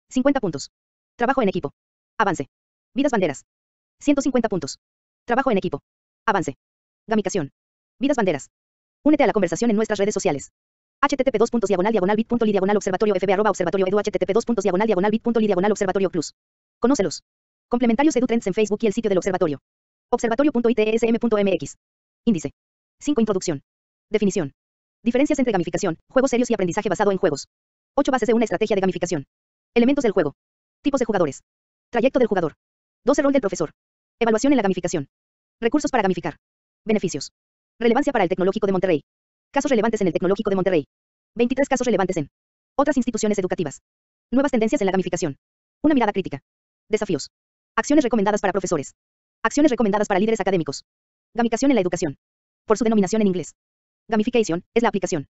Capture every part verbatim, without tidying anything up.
cincuenta puntos. Trabajo en equipo. Avance. Vidas banderas. ciento cincuenta puntos. Trabajo en equipo. Avance. Gamificación. Vidas banderas. Únete a la conversación en nuestras redes sociales. http dos puntos diagonal diagonal bit.ly diagonal observatorio fb arroba observatorio edu http dos puntos diagonal diagonal bit.ly diagonal observatorio plus. Conócelos. Complementarios EduTrends en Facebook y el sitio del observatorio. observatorio.itsm.mx. Índice. cinco. Introducción. Definición. Diferencias entre gamificación, juegos serios y aprendizaje basado en juegos. ocho. Bases de una estrategia de gamificación. Elementos del juego. Tipos de jugadores. Trayecto del jugador. doce. Rol del profesor. Evaluación en la gamificación. Recursos para gamificar. Beneficios. Relevancia para el Tecnológico de Monterrey. Casos relevantes en el Tecnológico de Monterrey. veintitrés casos relevantes en otras instituciones educativas. Nuevas tendencias en la gamificación. Una mirada crítica. Desafíos. Acciones recomendadas para profesores. Acciones recomendadas para líderes académicos. Gamificación en la educación. Por su denominación en inglés. Gamification es la aplicación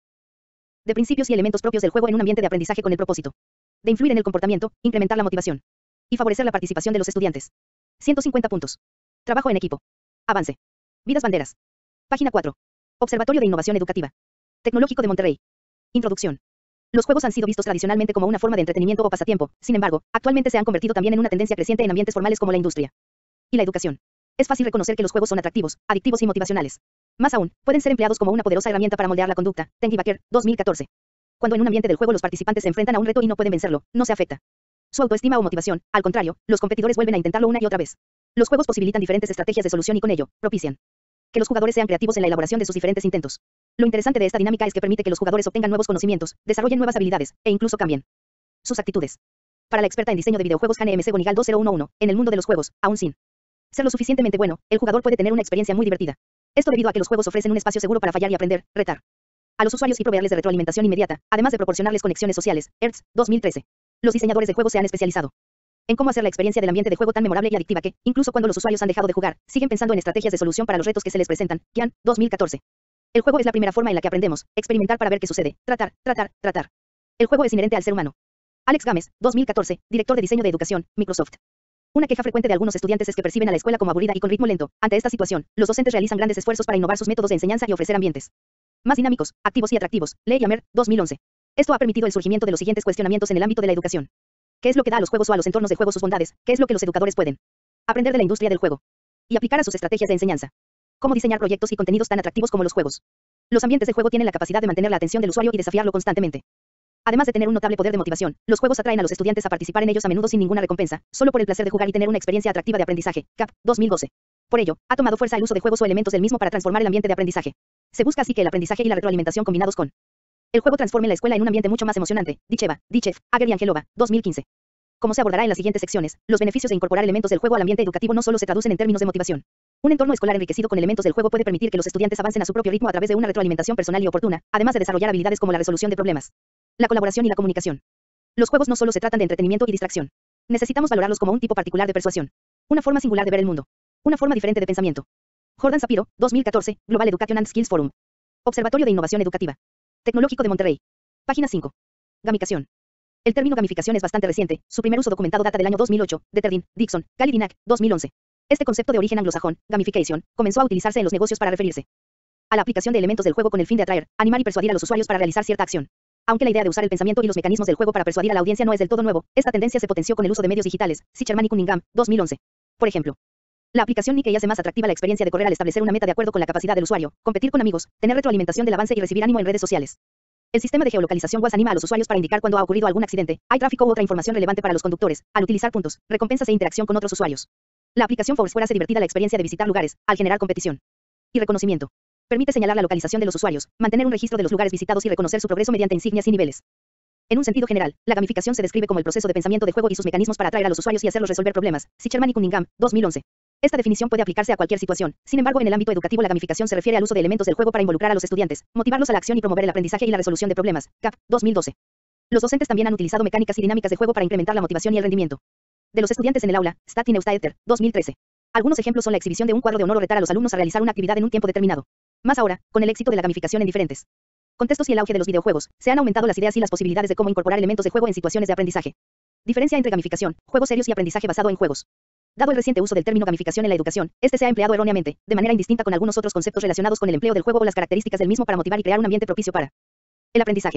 de principios y elementos propios del juego en un ambiente de aprendizaje con el propósito de influir en el comportamiento, incrementar la motivación y favorecer la participación de los estudiantes. ciento cincuenta puntos. Trabajo en equipo. Avance. Vidas banderas. Página cuatro. Observatorio de Innovación Educativa. Tecnológico de Monterrey. Introducción. Los juegos han sido vistos tradicionalmente como una forma de entretenimiento o pasatiempo, sin embargo, actualmente se han convertido también en una tendencia creciente en ambientes formales como la industria y la educación. Es fácil reconocer que los juegos son atractivos, adictivos y motivacionales. Más aún, pueden ser empleados como una poderosa herramienta para moldear la conducta. Tengi Baker, dos mil catorce. Cuando en un ambiente del juego los participantes se enfrentan a un reto y no pueden vencerlo, no se afecta su autoestima o motivación, al contrario, los competidores vuelven a intentarlo una y otra vez. Los juegos posibilitan diferentes estrategias de solución y con ello, propician que los jugadores sean creativos en la elaboración de sus diferentes intentos. Lo interesante de esta dinámica es que permite que los jugadores obtengan nuevos conocimientos, desarrollen nuevas habilidades, e incluso cambien sus actitudes. Para la experta en diseño de videojuegos Jane M C Gonigal dos mil once, en el mundo de los juegos, aún sin ser lo suficientemente bueno, el jugador puede tener una experiencia muy divertida. Esto debido a que los juegos ofrecen un espacio seguro para fallar y aprender, retar a los usuarios y proveerles de retroalimentación inmediata, además de proporcionarles conexiones sociales. Hertz, dos mil trece. Los diseñadores de juegos se han especializado en cómo hacer la experiencia del ambiente de juego tan memorable y adictiva que, incluso cuando los usuarios han dejado de jugar, siguen pensando en estrategias de solución para los retos que se les presentan. Kian, dos mil catorce. El juego es la primera forma en la que aprendemos, experimentar para ver qué sucede, tratar, tratar, tratar. El juego es inherente al ser humano. Alex Gámez, dos mil catorce, director de diseño de educación, Microsoft. Una queja frecuente de algunos estudiantes es que perciben a la escuela como aburrida y con ritmo lento. Ante esta situación, los docentes realizan grandes esfuerzos para innovar sus métodos de enseñanza y ofrecer ambientes más dinámicos, activos y atractivos. Leigh Amer, dos mil once. Esto ha permitido el surgimiento de los siguientes cuestionamientos en el ámbito de la educación. ¿Qué es lo que da a los juegos o a los entornos de juego sus bondades? ¿Qué es lo que los educadores pueden aprender de la industria del juego y aplicar a sus estrategias de enseñanza? ¿Cómo diseñar proyectos y contenidos tan atractivos como los juegos? Los ambientes de juego tienen la capacidad de mantener la atención del usuario y desafiarlo constantemente. Además de tener un notable poder de motivación, los juegos atraen a los estudiantes a participar en ellos a menudo sin ninguna recompensa, solo por el placer de jugar y tener una experiencia atractiva de aprendizaje. Cap, dos mil doce. Por ello, ha tomado fuerza el uso de juegos o elementos del mismo para transformar el ambiente de aprendizaje. Se busca así que el aprendizaje y la retroalimentación combinados con el juego transformen la escuela en un ambiente mucho más emocionante. Dicheva, Dichev, Ager y Angelova, dos mil quince. Como se abordará en las siguientes secciones, los beneficios de incorporar elementos del juego al ambiente educativo no solo se traducen en términos de motivación. Un entorno escolar enriquecido con elementos del juego puede permitir que los estudiantes avancen a su propio ritmo a través de una retroalimentación personal y oportuna, además de desarrollar habilidades como la resolución de problemas, la colaboración y la comunicación. Los juegos no solo se tratan de entretenimiento y distracción. Necesitamos valorarlos como un tipo particular de persuasión. Una forma singular de ver el mundo. Una forma diferente de pensamiento. Jordan Sapiro, dos mil catorce, Global Education and Skills Forum. Observatorio de Innovación Educativa. Tecnológico de Monterrey. Página cinco. Gamificación. El término gamificación es bastante reciente, su primer uso documentado data del año dos mil ocho, de Terdin, Dixon, Kalidinac, dos mil once. Este concepto de origen anglosajón, gamification, comenzó a utilizarse en los negocios para referirse a la aplicación de elementos del juego con el fin de atraer, animar y persuadir a los usuarios para realizar cierta acción. Aunque la idea de usar el pensamiento y los mecanismos del juego para persuadir a la audiencia no es del todo nuevo, esta tendencia se potenció con el uso de medios digitales. Sicherman y Cunningham, dos mil once. Por ejemplo, la aplicación Nike hace más atractiva la experiencia de correr al establecer una meta de acuerdo con la capacidad del usuario, competir con amigos, tener retroalimentación del avance y recibir ánimo en redes sociales. El sistema de geolocalización W A S anima a los usuarios para indicar cuando ha ocurrido algún accidente, hay tráfico u otra información relevante para los conductores, al utilizar puntos, recompensas e interacción con otros usuarios. La aplicación Foursquare hace divertida la experiencia de visitar lugares, al generar competición y reconocimiento. Permite señalar la localización de los usuarios, mantener un registro de los lugares visitados y reconocer su progreso mediante insignias y niveles. En un sentido general, la gamificación se describe como el proceso de pensamiento de juego y sus mecanismos para atraer a los usuarios y hacerlos resolver problemas. Sicherman y Cunningham, dos mil once. Esta definición puede aplicarse a cualquier situación. Sin embargo, en el ámbito educativo la gamificación se refiere al uso de elementos del juego para involucrar a los estudiantes, motivarlos a la acción y promover el aprendizaje y la resolución de problemas. Cap, dos mil doce. Los docentes también han utilizado mecánicas y dinámicas de juego para incrementar la motivación y el rendimiento de los estudiantes en el aula. Stat y Neustaedter, dos mil trece. Algunos ejemplos son la exhibición de un cuadro de honor o retar a los alumnos a realizar una actividad en un tiempo determinado. Más ahora, con el éxito de la gamificación en diferentes contextos y el auge de los videojuegos, se han aumentado las ideas y las posibilidades de cómo incorporar elementos de juego en situaciones de aprendizaje. Diferencia entre gamificación, juegos serios y aprendizaje basado en juegos. Dado el reciente uso del término gamificación en la educación, este se ha empleado erróneamente, de manera indistinta con algunos otros conceptos relacionados con el empleo del juego o las características del mismo para motivar y crear un ambiente propicio para el aprendizaje.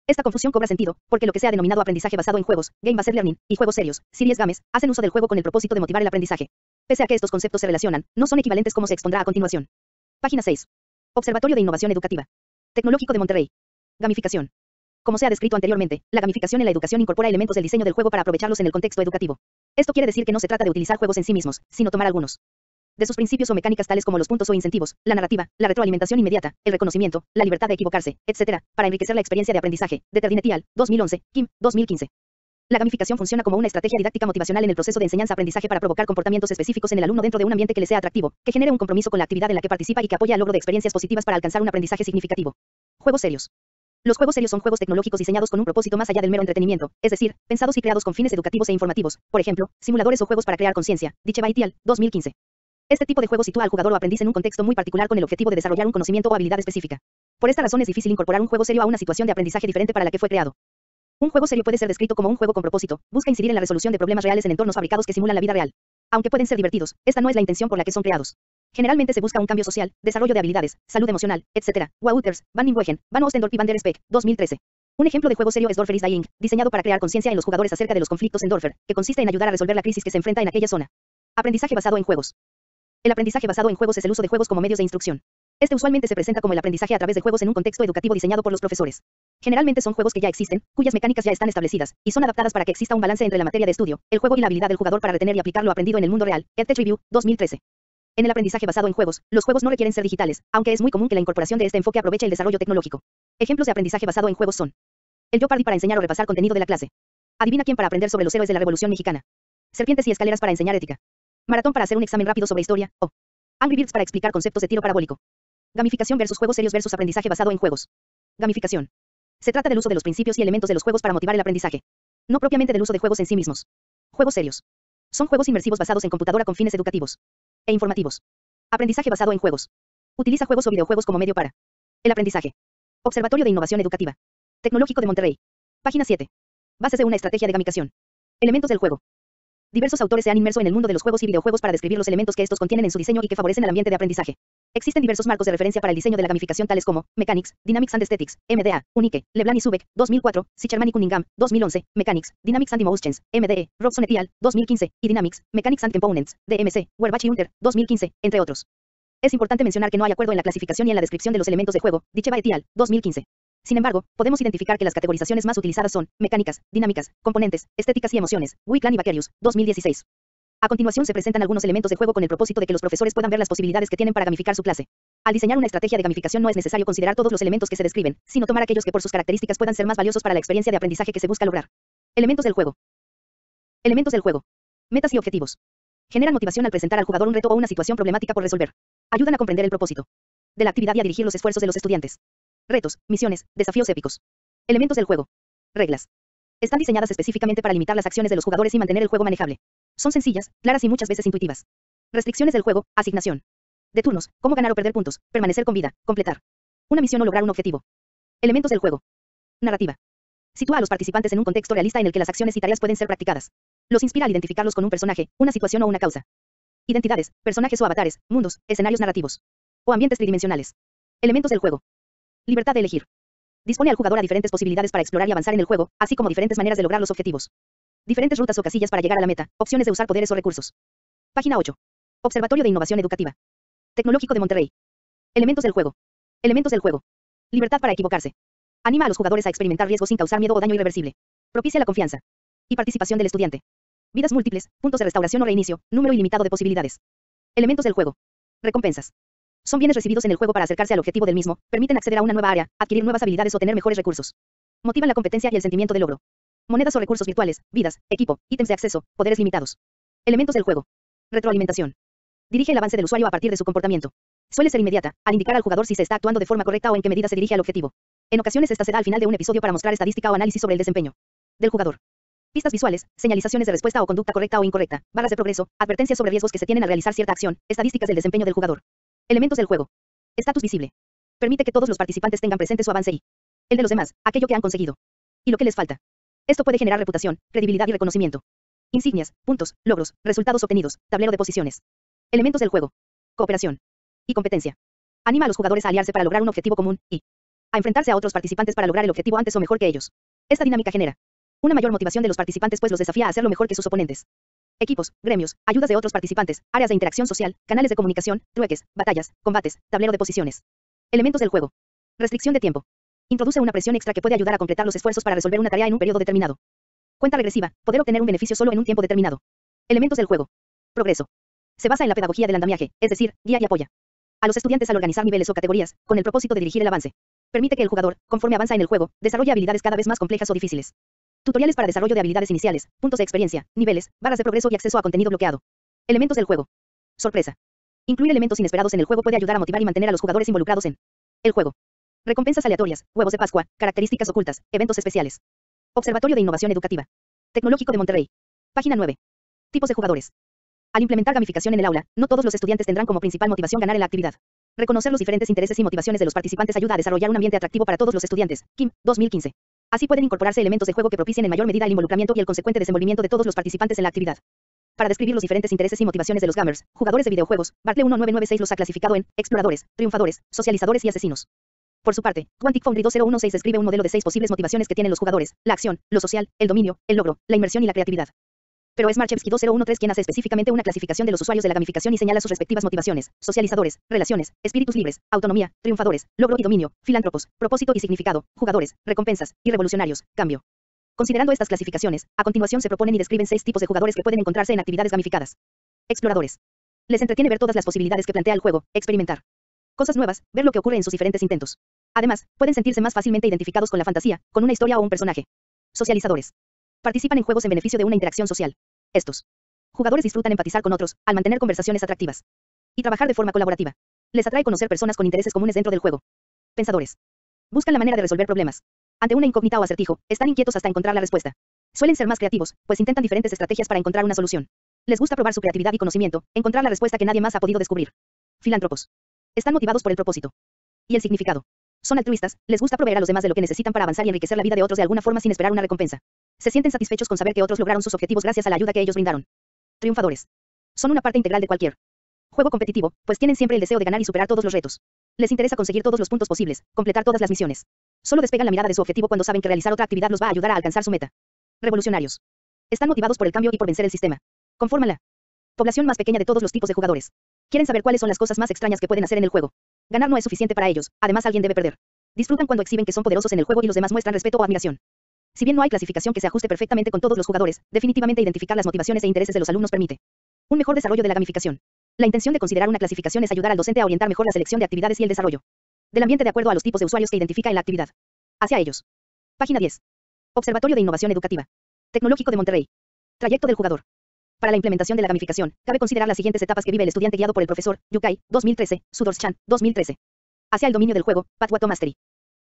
Esta confusión cobra sentido, porque lo que se ha denominado aprendizaje basado en juegos, game-based learning, y juegos serios, serious games, hacen uso del juego con el propósito de motivar el aprendizaje. Pese a que estos conceptos se relacionan, no son equivalentes como se expondrá a continuación. Página seis. Observatorio de Innovación Educativa. Tecnológico de Monterrey. Gamificación. Como se ha descrito anteriormente, la gamificación en la educación incorpora elementos del diseño del juego para aprovecharlos en el contexto educativo. Esto quiere decir que no se trata de utilizar juegos en sí mismos, sino tomar algunos de sus principios o mecánicas tales como los puntos o incentivos, la narrativa, la retroalimentación inmediata, el reconocimiento, la libertad de equivocarse, etcétera, para enriquecer la experiencia de aprendizaje. De Terdinet et al. dos mil once, Kim, dos mil quince. La gamificación funciona como una estrategia didáctica motivacional en el proceso de enseñanza-aprendizaje para provocar comportamientos específicos en el alumno dentro de un ambiente que le sea atractivo, que genere un compromiso con la actividad en la que participa y que apoye al logro de experiencias positivas para alcanzar un aprendizaje significativo. Juegos serios. Los juegos serios son juegos tecnológicos diseñados con un propósito más allá del mero entretenimiento, es decir, pensados y creados con fines educativos e informativos, por ejemplo, simuladores o juegos para crear conciencia. Dicchev et al. dos mil quince. Este tipo de juego sitúa al jugador o aprendiz en un contexto muy particular con el objetivo de desarrollar un conocimiento o habilidad específica. Por esta razón es difícil incorporar un juego serio a una situación de aprendizaje diferente para la que fue creado. Un juego serio puede ser descrito como un juego con propósito, busca incidir en la resolución de problemas reales en entornos fabricados que simulan la vida real. Aunque pueden ser divertidos, esta no es la intención por la que son creados. Generalmente se busca un cambio social, desarrollo de habilidades, salud emocional, etcétera. Wouters, Van Nimwegen, Van Ostendorf y Van der Speck, dos mil trece. Un ejemplo de juego serio es Dorfer is Dying, diseñado para crear conciencia en los jugadores acerca de los conflictos en Dorfer, que consiste en ayudar a resolver la crisis que se enfrenta en aquella zona. Aprendizaje basado en juegos. El aprendizaje basado en juegos es el uso de juegos como medios de instrucción. Este usualmente se presenta como el aprendizaje a través de juegos en un contexto educativo diseñado por los profesores. Generalmente son juegos que ya existen, cuyas mecánicas ya están establecidas, y son adaptadas para que exista un balance entre la materia de estudio, el juego y la habilidad del jugador para retener y aplicar lo aprendido en el mundo real. EdTech Review, dos mil trece. En el aprendizaje basado en juegos, los juegos no requieren ser digitales, aunque es muy común que la incorporación de este enfoque aproveche el desarrollo tecnológico. Ejemplos de aprendizaje basado en juegos son: el Jeopardy para enseñar o repasar contenido de la clase. Adivina quién para aprender sobre los héroes de la Revolución Mexicana. Serpientes y escaleras para enseñar ética. Maratón para hacer un examen rápido sobre historia, o Angry Birds para explicar conceptos de tiro parabólico. Gamificación versus juegos serios versus aprendizaje basado en juegos. Gamificación. Se trata del uso de los principios y elementos de los juegos para motivar el aprendizaje. No propiamente del uso de juegos en sí mismos. Juegos serios. Son juegos inmersivos basados en computadora con fines educativos e informativos. Aprendizaje basado en juegos. Utiliza juegos o videojuegos como medio para el aprendizaje. Observatorio de Innovación Educativa. Tecnológico de Monterrey. Página siete. Bases de una estrategia de gamificación. Elementos del juego. Diversos autores se han inmerso en el mundo de los juegos y videojuegos para describir los elementos que estos contienen en su diseño y que favorecen el ambiente de aprendizaje. Existen diversos marcos de referencia para el diseño de la gamificación tales como Mechanics, Dynamics and Aesthetics, M D A, Unique, Leblanc y Subeck, dos mil cuatro, Sicherman y Cunningham, dos mil once, Mechanics, Dynamics and Emotions, M D E, Robson et al., dos mil quince, y Dynamics, Mechanics and Components, D M C, Werbach y Hunter, dos mil quince, entre otros. Es importante mencionar que no hay acuerdo en la clasificación y en la descripción de los elementos de juego, Dicchev et al., dos mil quince. Sin embargo, podemos identificar que las categorizaciones más utilizadas son mecánicas, dinámicas, componentes, estéticas y emociones, Wickland y Vicarious, dos mil dieciséis. A continuación se presentan algunos elementos de juego con el propósito de que los profesores puedan ver las posibilidades que tienen para gamificar su clase. Al diseñar una estrategia de gamificación no es necesario considerar todos los elementos que se describen, sino tomar aquellos que por sus características puedan ser más valiosos para la experiencia de aprendizaje que se busca lograr. Elementos del juego. Elementos del juego. Metas y objetivos. Generan motivación al presentar al jugador un reto o una situación problemática por resolver. Ayudan a comprender el propósito de la actividad y a dirigir los esfuerzos de los estudiantes. Retos, misiones, desafíos épicos. Elementos del juego. Reglas. Están diseñadas específicamente para limitar las acciones de los jugadores y mantener el juego manejable. Son sencillas, claras y muchas veces intuitivas. Restricciones del juego, asignación de turnos, cómo ganar o perder puntos, permanecer con vida, completar una misión o lograr un objetivo. Elementos del juego. Narrativa. Sitúa a los participantes en un contexto realista en el que las acciones y tareas pueden ser practicadas. Los inspira al identificarlos con un personaje, una situación o una causa. Identidades, personajes o avatares, mundos, escenarios narrativos o ambientes tridimensionales. Elementos del juego. Libertad de elegir. Dispone al jugador a diferentes posibilidades para explorar y avanzar en el juego, así como diferentes maneras de lograr los objetivos. Diferentes rutas o casillas para llegar a la meta, opciones de usar poderes o recursos. Página ocho. Observatorio de Innovación Educativa. Tecnológico de Monterrey. Elementos del juego. Elementos del juego. Libertad para equivocarse. Anima a los jugadores a experimentar riesgos sin causar miedo o daño irreversible. Propicia la confianza y participación del estudiante. Vidas múltiples, puntos de restauración o reinicio, número ilimitado de posibilidades. Elementos del juego. Recompensas. Son bienes recibidos en el juego para acercarse al objetivo del mismo, permiten acceder a una nueva área, adquirir nuevas habilidades o tener mejores recursos. Motivan la competencia y el sentimiento de logro. Monedas o recursos virtuales, vidas, equipo, ítems de acceso, poderes limitados. Elementos del juego. Retroalimentación. Dirige el avance del usuario a partir de su comportamiento. Suele ser inmediata, al indicar al jugador si se está actuando de forma correcta o en qué medida se dirige al objetivo. En ocasiones esta se da al final de un episodio para mostrar estadística o análisis sobre el desempeño del jugador. Pistas visuales, señalizaciones de respuesta o conducta correcta o incorrecta, barras de progreso, advertencias sobre riesgos que se tienen al realizar cierta acción, estadísticas del desempeño del jugador. Elementos del juego. Estatus visible. Permite que todos los participantes tengan presente su avance y el de los demás, aquello que han conseguido y lo que les falta. Esto puede generar reputación, credibilidad y reconocimiento. Insignias, puntos, logros, resultados obtenidos, tablero de posiciones. Elementos del juego. Cooperación y competencia. Anima a los jugadores a aliarse para lograr un objetivo común y a enfrentarse a otros participantes para lograr el objetivo antes o mejor que ellos. Esta dinámica genera una mayor motivación de los participantes pues los desafía a hacerlo mejor que sus oponentes. Equipos, gremios, ayudas de otros participantes, áreas de interacción social, canales de comunicación, trueques, batallas, combates, tablero de posiciones. Elementos del juego. Restricción de tiempo. Introduce una presión extra que puede ayudar a completar los esfuerzos para resolver una tarea en un periodo determinado. Cuenta regresiva. Poder obtener un beneficio solo en un tiempo determinado. Elementos del juego. Progreso. Se basa en la pedagogía del andamiaje, es decir, guía y apoya a los estudiantes al organizar niveles o categorías, con el propósito de dirigir el avance. Permite que el jugador, conforme avanza en el juego, desarrolle habilidades cada vez más complejas o difíciles. Tutoriales para desarrollo de habilidades iniciales, puntos de experiencia, niveles, barras de progreso y acceso a contenido bloqueado. Elementos del juego. Sorpresa. Incluir elementos inesperados en el juego puede ayudar a motivar y mantener a los jugadores involucrados en el juego. Recompensas aleatorias, huevos de Pascua, características ocultas, eventos especiales. Observatorio de Innovación Educativa. Tecnológico de Monterrey. Página nueve. Tipos de jugadores. Al implementar gamificación en el aula, no todos los estudiantes tendrán como principal motivación ganar en la actividad. Reconocer los diferentes intereses y motivaciones de los participantes ayuda a desarrollar un ambiente atractivo para todos los estudiantes. Kim, dos mil quince. Así pueden incorporarse elementos de juego que propicien en mayor medida el involucramiento y el consecuente desenvolvimiento de todos los participantes en la actividad. Para describir los diferentes intereses y motivaciones de los gamers, jugadores de videojuegos, Bartle mil novecientos noventa y seis los ha clasificado en exploradores, triunfadores, socializadores y asesinos. Por su parte, Quantic Foundry dos mil dieciséis describe un modelo de seis posibles motivaciones que tienen los jugadores: la acción, lo social, el dominio, el logro, la inmersión y la creatividad. Pero es Marchevsky dos mil trece quien hace específicamente una clasificación de los usuarios de la gamificación y señala sus respectivas motivaciones: socializadores, relaciones, espíritus libres, autonomía, triunfadores, logro y dominio, filántropos, propósito y significado, jugadores, recompensas, y revolucionarios, cambio. Considerando estas clasificaciones, a continuación se proponen y describen seis tipos de jugadores que pueden encontrarse en actividades gamificadas. Exploradores. Les entretiene ver todas las posibilidades que plantea el juego, experimentar cosas nuevas, ver lo que ocurre en sus diferentes intentos. Además, pueden sentirse más fácilmente identificados con la fantasía, con una historia o un personaje. Socializadores. Participan en juegos en beneficio de una interacción social. Estos jugadores disfrutan empatizar con otros, al mantener conversaciones atractivas y trabajar de forma colaborativa. Les atrae conocer personas con intereses comunes dentro del juego. Pensadores. Buscan la manera de resolver problemas. Ante una incógnita o acertijo, están inquietos hasta encontrar la respuesta. Suelen ser más creativos, pues intentan diferentes estrategias para encontrar una solución. Les gusta probar su creatividad y conocimiento, encontrar la respuesta que nadie más ha podido descubrir. Filántropos. Están motivados por el propósito y el significado. Son altruistas, les gusta proveer a los demás de lo que necesitan para avanzar y enriquecer la vida de otros de alguna forma sin esperar una recompensa. Se sienten satisfechos con saber que otros lograron sus objetivos gracias a la ayuda que ellos brindaron. Triunfadores. Son una parte integral de cualquier juego competitivo, pues tienen siempre el deseo de ganar y superar todos los retos. Les interesa conseguir todos los puntos posibles, completar todas las misiones. Solo despegan la mirada de su objetivo cuando saben que realizar otra actividad los va a ayudar a alcanzar su meta. Revolucionarios. Están motivados por el cambio y por vencer el sistema. Conforman la población más pequeña de todos los tipos de jugadores. Quieren saber cuáles son las cosas más extrañas que pueden hacer en el juego. Ganar no es suficiente para ellos, además alguien debe perder. Disfrutan cuando exhiben que son poderosos en el juego y los demás muestran respeto o admiración. Si bien no hay clasificación que se ajuste perfectamente con todos los jugadores, definitivamente identificar las motivaciones e intereses de los alumnos permite un mejor desarrollo de la gamificación. La intención de considerar una clasificación es ayudar al docente a orientar mejor la selección de actividades y el desarrollo del ambiente de acuerdo a los tipos de usuarios que identifica en la actividad. Hacia ellos. Página diez. Observatorio de Innovación Educativa. Tecnológico de Monterrey. Trayecto del jugador. Para la implementación de la gamificación, cabe considerar las siguientes etapas que vive el estudiante guiado por el profesor Yukai, dos mil trece, Sudors-chan, dos mil trece. Hacia el dominio del juego, Pathway to Mastery.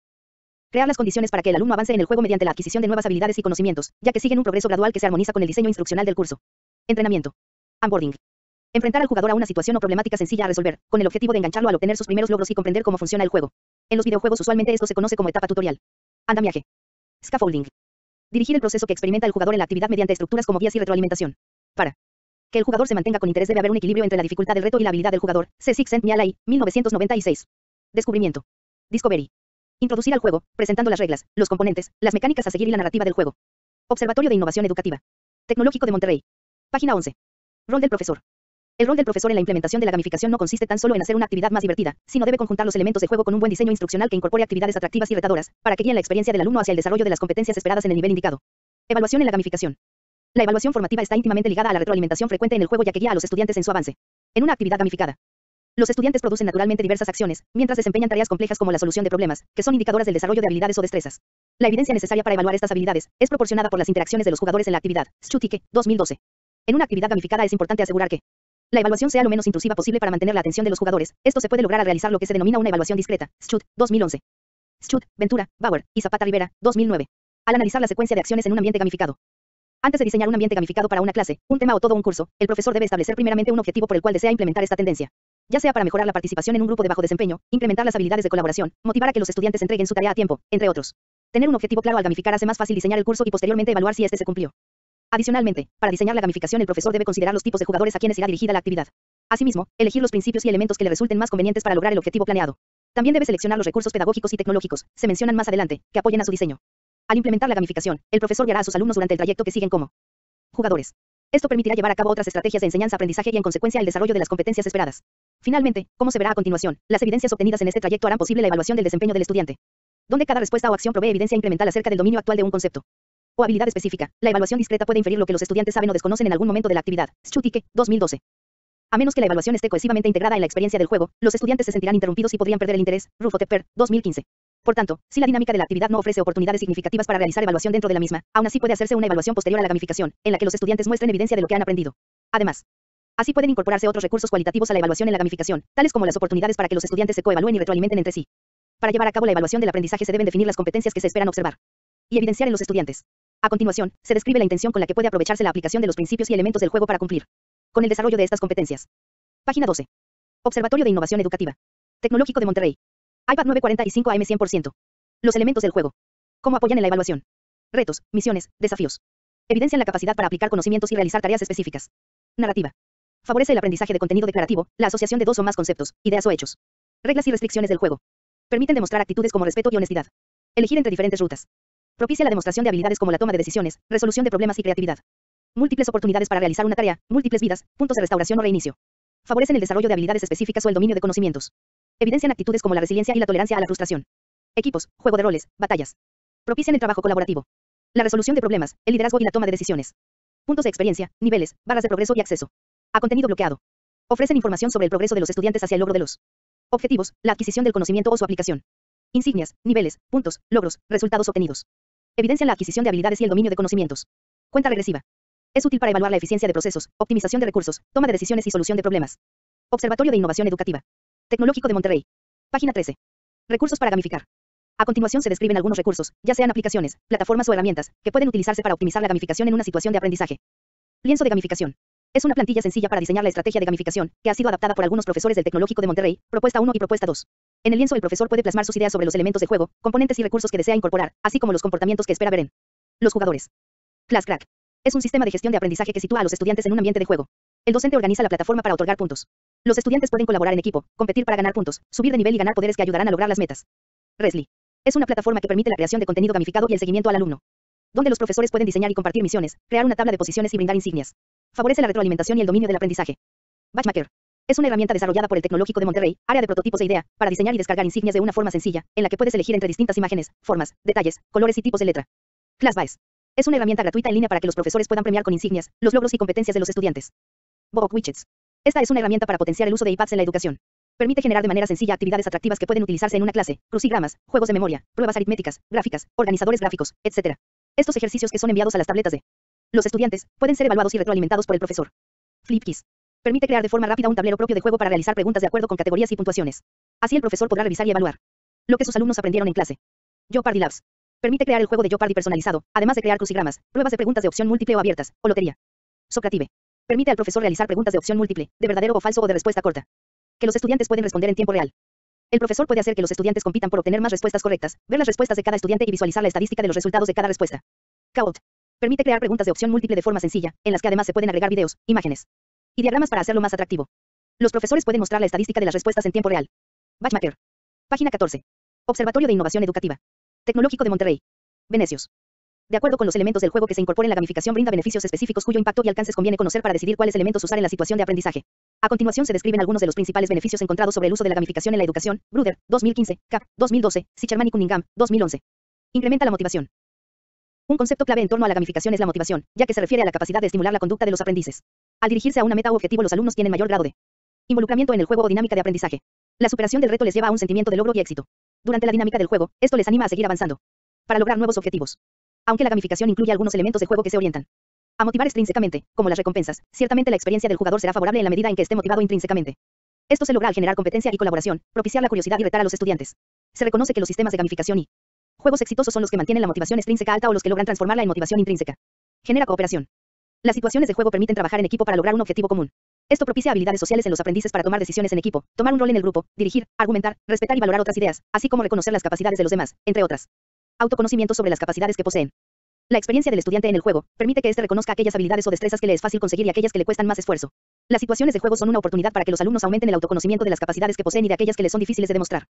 Crear las condiciones para que el alumno avance en el juego mediante la adquisición de nuevas habilidades y conocimientos, ya que siguen un progreso gradual que se armoniza con el diseño instruccional del curso. Entrenamiento. Onboarding. Enfrentar al jugador a una situación o problemática sencilla a resolver, con el objetivo de engancharlo al obtener sus primeros logros y comprender cómo funciona el juego. En los videojuegos usualmente esto se conoce como etapa tutorial. Andamiaje. Scaffolding. Dirigir el proceso que experimenta el jugador en la actividad mediante estructuras como guías y retroalimentación. Para que el jugador se mantenga con interés debe haber un equilibrio entre la dificultad del reto y la habilidad del jugador. C. Csikszentmihalyi, mil novecientos noventa y seis. Descubrimiento. Discovery. Introducir al juego, presentando las reglas, los componentes, las mecánicas a seguir y la narrativa del juego. Observatorio de Innovación Educativa. Tecnológico de Monterrey. Página once. Rol del profesor. El rol del profesor en la implementación de la gamificación no consiste tan solo en hacer una actividad más divertida, sino debe conjuntar los elementos de juego con un buen diseño instruccional que incorpore actividades atractivas y retadoras, para que guíen la experiencia del alumno hacia el desarrollo de las competencias esperadas en el nivel indicado. Evaluación en la gamificación. La evaluación formativa está íntimamente ligada a la retroalimentación frecuente en el juego ya que guía a los estudiantes en su avance. En una actividad gamificada, los estudiantes producen naturalmente diversas acciones, mientras desempeñan tareas complejas como la solución de problemas, que son indicadoras del desarrollo de habilidades o destrezas. La evidencia necesaria para evaluar estas habilidades es proporcionada por las interacciones de los jugadores en la actividad. Schutike, dos mil doce. En una actividad gamificada es importante asegurar que la evaluación sea lo menos intrusiva posible para mantener la atención de los jugadores. Esto se puede lograr al realizar lo que se denomina una evaluación discreta. Schut, dos mil once. Schut, Ventura, Bauer y Zapata Rivera, dos mil nueve. Al analizar la secuencia de acciones en un ambiente gamificado. Antes de diseñar un ambiente gamificado para una clase, un tema o todo un curso, el profesor debe establecer primeramente un objetivo por el cual desea implementar esta tendencia. Ya sea para mejorar la participación en un grupo de bajo desempeño, incrementar las habilidades de colaboración, motivar a que los estudiantes entreguen su tarea a tiempo, entre otros. Tener un objetivo claro al gamificar hace más fácil diseñar el curso y posteriormente evaluar si este se cumplió. Adicionalmente, para diseñar la gamificación el profesor debe considerar los tipos de jugadores a quienes irá dirigida la actividad. Asimismo, elegir los principios y elementos que le resulten más convenientes para lograr el objetivo planeado. También debe seleccionar los recursos pedagógicos y tecnológicos, se mencionan más adelante, que apoyen a su diseño. Al implementar la gamificación, el profesor guiará a sus alumnos durante el trayecto que siguen como jugadores. Esto permitirá llevar a cabo otras estrategias de enseñanza-aprendizaje y en consecuencia el desarrollo de las competencias esperadas. Finalmente, como se verá a continuación, las evidencias obtenidas en este trayecto harán posible la evaluación del desempeño del estudiante, donde cada respuesta o acción provee evidencia incremental acerca del dominio actual de un concepto o habilidad específica. La evaluación discreta puede inferir lo que los estudiantes saben o desconocen en algún momento de la actividad. Schutike, dos mil doce. A menos que la evaluación esté cohesivamente integrada en la experiencia del juego, los estudiantes se sentirán interrumpidos y podrían perder el interés. Rufo Tepper, dos mil quince. Por tanto, si la dinámica de la actividad no ofrece oportunidades significativas para realizar evaluación dentro de la misma, aún así puede hacerse una evaluación posterior a la gamificación, en la que los estudiantes muestren evidencia de lo que han aprendido. Además, así pueden incorporarse otros recursos cualitativos a la evaluación en la gamificación, tales como las oportunidades para que los estudiantes se coevalúen y retroalimenten entre sí. Para llevar a cabo la evaluación del aprendizaje se deben definir las competencias que se esperan observar y evidenciar en los estudiantes. A continuación, se describe la intención con la que puede aprovecharse la aplicación de los principios y elementos del juego para cumplir con el desarrollo de estas competencias. Página doce. Observatorio de Innovación Educativa. Tecnológico de Monterrey. iPad nueve cuarenta y cinco A M cien por ciento. Los elementos del juego. ¿Cómo apoyan en la evaluación? Retos, misiones, desafíos. Evidencian la capacidad para aplicar conocimientos y realizar tareas específicas. Narrativa. Favorece el aprendizaje de contenido declarativo, la asociación de dos o más conceptos, ideas o hechos. Reglas y restricciones del juego. Permiten demostrar actitudes como respeto y honestidad. Elegir entre diferentes rutas. Propicia la demostración de habilidades como la toma de decisiones, resolución de problemas y creatividad. Múltiples oportunidades para realizar una tarea, múltiples vidas, puntos de restauración o reinicio. Favorecen el desarrollo de habilidades específicas o el dominio de conocimientos. Evidencian actitudes como la resiliencia y la tolerancia a la frustración. Equipos, juego de roles, batallas. Propician el trabajo colaborativo. La resolución de problemas, el liderazgo y la toma de decisiones. Puntos de experiencia, niveles, barras de progreso y acceso a contenido bloqueado. Ofrecen información sobre el progreso de los estudiantes hacia el logro de los objetivos, la adquisición del conocimiento o su aplicación. Insignias, niveles, puntos, logros, resultados obtenidos. Evidencian la adquisición de habilidades y el dominio de conocimientos. Cuenta regresiva. Es útil para evaluar la eficiencia de procesos, optimización de recursos, toma de decisiones y solución de problemas. Observatorio de Innovación Educativa. Tecnológico de Monterrey. Página trece. Recursos para gamificar. A continuación se describen algunos recursos, ya sean aplicaciones, plataformas o herramientas, que pueden utilizarse para optimizar la gamificación en una situación de aprendizaje. Lienzo de gamificación. Es una plantilla sencilla para diseñar la estrategia de gamificación, que ha sido adaptada por algunos profesores del Tecnológico de Monterrey, propuesta uno y propuesta dos. En el lienzo el profesor puede plasmar sus ideas sobre los elementos del juego, componentes y recursos que desea incorporar, así como los comportamientos que espera ver en los jugadores. ClassCrack. Es un sistema de gestión de aprendizaje que sitúa a los estudiantes en un ambiente de juego. El docente organiza la plataforma para otorgar puntos. Los estudiantes pueden colaborar en equipo, competir para ganar puntos, subir de nivel y ganar poderes que ayudarán a lograr las metas. Resli. Es una plataforma que permite la creación de contenido gamificado y el seguimiento al alumno, donde los profesores pueden diseñar y compartir misiones, crear una tabla de posiciones y brindar insignias. Favorece la retroalimentación y el dominio del aprendizaje. Batchmaker. Es una herramienta desarrollada por el Tecnológico de Monterrey, área de prototipos e idea, para diseñar y descargar insignias de una forma sencilla, en la que puedes elegir entre distintas imágenes, formas, detalles, colores y tipos de letra. ClassBase. Es una herramienta gratuita en línea para que los profesores puedan premiar con insignias los logros y competencias de los estudiantes. Bob Widgets. Esta es una herramienta para potenciar el uso de iPads en la educación. Permite generar de manera sencilla actividades atractivas que pueden utilizarse en una clase, crucigramas, juegos de memoria, pruebas aritméticas, gráficas, organizadores gráficos, etcétera. Estos ejercicios que son enviados a las tabletas de los estudiantes pueden ser evaluados y retroalimentados por el profesor. FlipKeys. Permite crear de forma rápida un tablero propio de juego para realizar preguntas de acuerdo con categorías y puntuaciones. Así el profesor podrá revisar y evaluar lo que sus alumnos aprendieron en clase. Jeopardy Labs. Permite crear el juego de Jeopardy personalizado, además de crear crucigramas, pruebas de preguntas de opción múltiple o abiertas, o lotería. Socrative. Permite al profesor realizar preguntas de opción múltiple, de verdadero o falso o de respuesta corta, que los estudiantes pueden responder en tiempo real. El profesor puede hacer que los estudiantes compitan por obtener más respuestas correctas, ver las respuestas de cada estudiante y visualizar la estadística de los resultados de cada respuesta. Kahoot. Permite crear preguntas de opción múltiple de forma sencilla, en las que además se pueden agregar videos, imágenes y diagramas para hacerlo más atractivo. Los profesores pueden mostrar la estadística de las respuestas en tiempo real. Batchmaker. Página catorce. Observatorio de Innovación Educativa. Tecnológico de Monterrey. Venecios. De acuerdo con los elementos del juego que se incorporen en la gamificación brinda beneficios específicos cuyo impacto y alcances conviene conocer para decidir cuáles elementos usar en la situación de aprendizaje. A continuación se describen algunos de los principales beneficios encontrados sobre el uso de la gamificación en la educación. Bruder, dos mil quince, Cap, dos mil doce, Sicherman y Cunningham, dos mil once. Incrementa la motivación. Un concepto clave en torno a la gamificación es la motivación, ya que se refiere a la capacidad de estimular la conducta de los aprendices. Al dirigirse a una meta u objetivo, los alumnos tienen mayor grado de involucramiento en el juego o dinámica de aprendizaje. La superación del reto les lleva a un sentimiento de logro y éxito. Durante la dinámica del juego, esto les anima a seguir avanzando para lograr nuevos objetivos. Aunque la gamificación incluye algunos elementos de juego que se orientan a motivar extrínsecamente, como las recompensas, ciertamente la experiencia del jugador será favorable en la medida en que esté motivado intrínsecamente. Esto se logra al generar competencia y colaboración, propiciar la curiosidad y retar a los estudiantes. Se reconoce que los sistemas de gamificación y juegos exitosos son los que mantienen la motivación extrínseca alta o los que logran transformarla en motivación intrínseca. Genera cooperación. Las situaciones de juego permiten trabajar en equipo para lograr un objetivo común. Esto propicia habilidades sociales en los aprendices para tomar decisiones en equipo, tomar un rol en el grupo, dirigir, argumentar, respetar y valorar otras ideas, así como reconocer las capacidades de los demás, entre otras. Autoconocimiento sobre las capacidades que poseen. La experiencia del estudiante en el juego permite que éste reconozca aquellas habilidades o destrezas que le es fácil conseguir y aquellas que le cuestan más esfuerzo. Las situaciones de juego son una oportunidad para que los alumnos aumenten el autoconocimiento de las capacidades que poseen y de aquellas que les son difíciles de demostrar.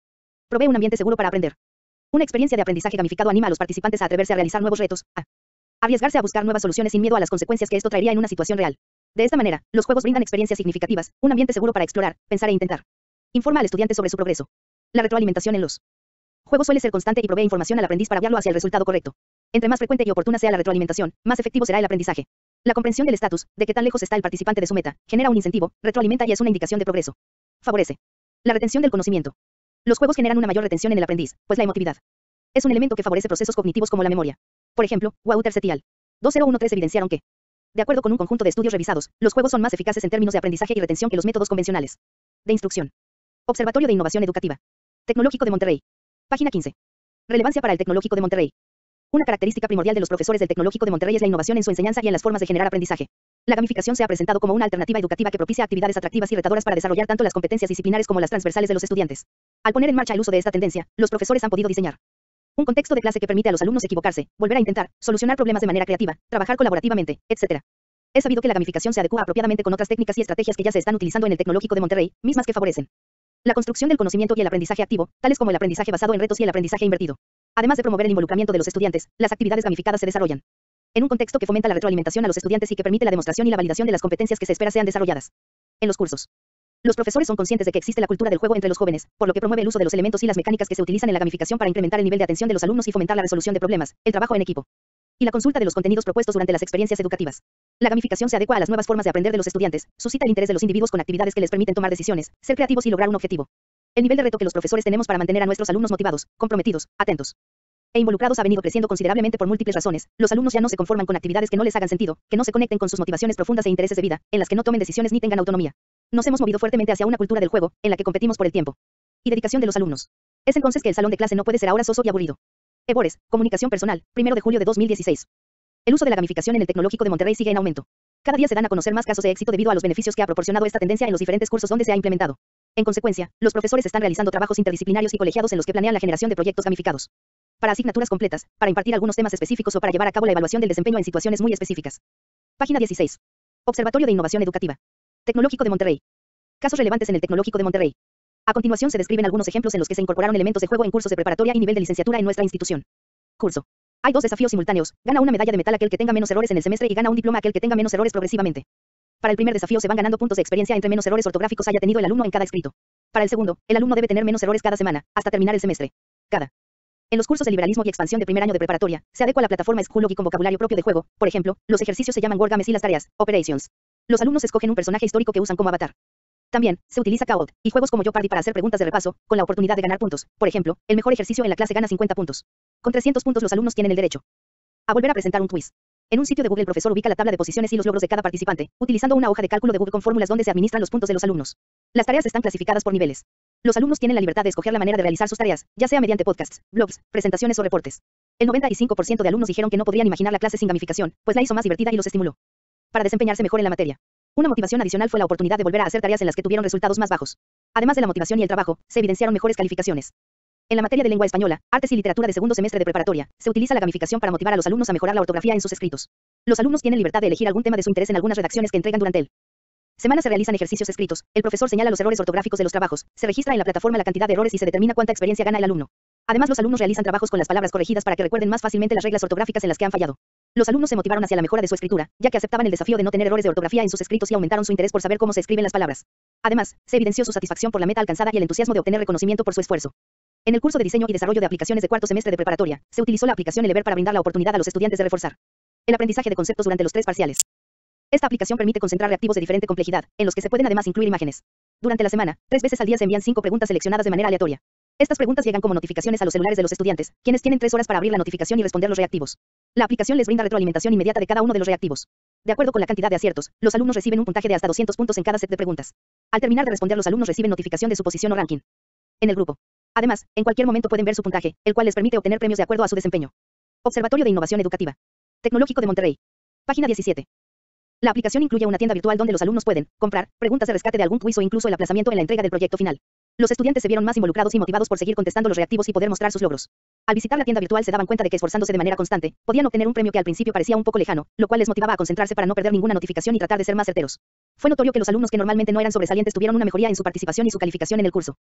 Provee un ambiente seguro para aprender. Una experiencia de aprendizaje gamificado anima a los participantes a atreverse a realizar nuevos retos, a arriesgarse a buscar nuevas soluciones sin miedo a las consecuencias que esto traería en una situación real. De esta manera, los juegos brindan experiencias significativas, un ambiente seguro para explorar, pensar e intentar. Informa al estudiante sobre su progreso. La retroalimentación en los juegos suele ser constante y provee información al aprendiz para guiarlo hacia el resultado correcto. Entre más frecuente y oportuna sea la retroalimentación, más efectivo será el aprendizaje. La comprensión del estatus, de qué tan lejos está el participante de su meta, genera un incentivo, retroalimenta y es una indicación de progreso. Favorece la retención del conocimiento. Los juegos generan una mayor retención en el aprendiz, pues la emotividad es un elemento que favorece procesos cognitivos como la memoria. Por ejemplo, Wouter et al. dos mil trece evidenciaron que, de acuerdo con un conjunto de estudios revisados, los juegos son más eficaces en términos de aprendizaje y retención que los métodos convencionales de instrucción. Observatorio de Innovación Educativa. Tecnológico de Monterrey. Página quince. Relevancia para el Tecnológico de Monterrey. Una característica primordial de los profesores del Tecnológico de Monterrey es la innovación en su enseñanza y en las formas de generar aprendizaje. La gamificación se ha presentado como una alternativa educativa que propicia actividades atractivas y retadoras para desarrollar tanto las competencias disciplinares como las transversales de los estudiantes. Al poner en marcha el uso de esta tendencia, los profesores han podido diseñar un contexto de clase que permite a los alumnos equivocarse, volver a intentar, solucionar problemas de manera creativa, trabajar colaborativamente, etcétera. Es sabido que la gamificación se adecua apropiadamente con otras técnicas y estrategias que ya se están utilizando en el Tecnológico de Monterrey, mismas que favorecen la construcción del conocimiento y el aprendizaje activo, tales como el aprendizaje basado en retos y el aprendizaje invertido. Además de promover el involucramiento de los estudiantes, las actividades gamificadas se desarrollan en un contexto que fomenta la retroalimentación a los estudiantes y que permite la demostración y la validación de las competencias que se espera sean desarrolladas en los cursos. Los profesores son conscientes de que existe la cultura del juego entre los jóvenes, por lo que promueve el uso de los elementos y las mecánicas que se utilizan en la gamificación para incrementar el nivel de atención de los alumnos y fomentar la resolución de problemas, el trabajo en equipo y la consulta de los contenidos propuestos durante las experiencias educativas. La gamificación se adecua a las nuevas formas de aprender de los estudiantes, suscita el interés de los individuos con actividades que les permiten tomar decisiones, ser creativos y lograr un objetivo. El nivel de reto que los profesores tenemos para mantener a nuestros alumnos motivados, comprometidos, atentos e involucrados ha venido creciendo considerablemente por múltiples razones. Los alumnos ya no se conforman con actividades que no les hagan sentido, que no se conecten con sus motivaciones profundas e intereses de vida, en las que no tomen decisiones ni tengan autonomía. Nos hemos movido fuertemente hacia una cultura del juego, en la que competimos por el tiempo y dedicación de los alumnos. Es entonces que el salón de clase no puede ser ahora soso y aburrido. Ebores, Comunicación Personal, primero de julio de dos mil dieciséis. El uso de la gamificación en el Tecnológico de Monterrey sigue en aumento. Cada día se dan a conocer más casos de éxito debido a los beneficios que ha proporcionado esta tendencia en los diferentes cursos donde se ha implementado. En consecuencia, los profesores están realizando trabajos interdisciplinarios y colegiados en los que planean la generación de proyectos gamificados para asignaturas completas, para impartir algunos temas específicos o para llevar a cabo la evaluación del desempeño en situaciones muy específicas. Página dieciséis. Observatorio de Innovación Educativa. Tecnológico de Monterrey. Casos relevantes en el Tecnológico de Monterrey. A continuación se describen algunos ejemplos en los que se incorporaron elementos de juego en cursos de preparatoria y nivel de licenciatura en nuestra institución. Curso. Hay dos desafíos simultáneos. Gana una medalla de metal aquel que tenga menos errores en el semestre y gana un diploma aquel que tenga menos errores progresivamente. Para el primer desafío se van ganando puntos de experiencia entre menos errores ortográficos haya tenido el alumno en cada escrito. Para el segundo, el alumno debe tener menos errores cada semana, hasta terminar el semestre. Cada. En los cursos de liberalismo y expansión de primer año de preparatoria, se adecua la plataforma Schoology con vocabulario propio de juego. Por ejemplo, los ejercicios se llaman Word Games y las tareas, Operations. Los alumnos escogen un personaje histórico que usan como avatar. También, se utiliza Kahoot y juegos como Jeopardy para hacer preguntas de repaso, con la oportunidad de ganar puntos. Por ejemplo, el mejor ejercicio en la clase gana cincuenta puntos. Con trescientos puntos los alumnos tienen el derecho a volver a presentar un quiz. En un sitio de Google el profesor ubica la tabla de posiciones y los logros de cada participante, utilizando una hoja de cálculo de Google con fórmulas donde se administran los puntos de los alumnos. Las tareas están clasificadas por niveles. Los alumnos tienen la libertad de escoger la manera de realizar sus tareas, ya sea mediante podcasts, blogs, presentaciones o reportes. El noventa y cinco por ciento de alumnos dijeron que no podrían imaginar la clase sin gamificación, pues la hizo más divertida y los estimuló para desempeñarse mejor en la materia. Una motivación adicional fue la oportunidad de volver a hacer tareas en las que tuvieron resultados más bajos. Además de la motivación y el trabajo, se evidenciaron mejores calificaciones. En la materia de lengua española, artes y literatura de segundo semestre de preparatoria, se utiliza la gamificación para motivar a los alumnos a mejorar la ortografía en sus escritos. Los alumnos tienen libertad de elegir algún tema de su interés en algunas redacciones que entregan durante el semana. Se realizan ejercicios escritos, el profesor señala los errores ortográficos de los trabajos, se registra en la plataforma la cantidad de errores y se determina cuánta experiencia gana el alumno. Además, los alumnos realizan trabajos con las palabras corregidas para que recuerden más fácilmente las reglas ortográficas en las que han fallado. Los alumnos se motivaron hacia la mejora de su escritura, ya que aceptaban el desafío de no tener errores de ortografía en sus escritos y aumentaron su interés por saber cómo se escriben las palabras. Además, se evidenció su satisfacción por la meta alcanzada y el entusiasmo de obtener reconocimiento por su esfuerzo. En el curso de diseño y desarrollo de aplicaciones de cuarto semestre de preparatoria, se utilizó la aplicación Elever para brindar la oportunidad a los estudiantes de reforzar el aprendizaje de conceptos durante los tres parciales. Esta aplicación permite concentrar reactivos de diferente complejidad, en los que se pueden además incluir imágenes. Durante la semana, tres veces al día se envían cinco preguntas seleccionadas de manera aleatoria. Estas preguntas llegan como notificaciones a los celulares de los estudiantes, quienes tienen tres horas para abrir la notificación y responder los reactivos. La aplicación les brinda retroalimentación inmediata de cada uno de los reactivos. De acuerdo con la cantidad de aciertos, los alumnos reciben un puntaje de hasta doscientos puntos en cada set de preguntas. Al terminar de responder, los alumnos reciben notificación de su posición o ranking en el grupo. Además, en cualquier momento pueden ver su puntaje, el cual les permite obtener premios de acuerdo a su desempeño. Observatorio de Innovación Educativa. Tecnológico de Monterrey. Página diecisiete. La aplicación incluye una tienda virtual donde los alumnos pueden comprar preguntas de rescate de algún quiz o incluso el aplazamiento en la entrega del proyecto final. Los estudiantes se vieron más involucrados y motivados por seguir contestando los reactivos y poder mostrar sus logros. Al visitar la tienda virtual se daban cuenta de que esforzándose de manera constante, podían obtener un premio que al principio parecía un poco lejano, lo cual les motivaba a concentrarse para no perder ninguna notificación y tratar de ser más certeros. Fue notorio que los alumnos que normalmente no eran sobresalientes tuvieron una mejoría en su participación y su calificación en el curso.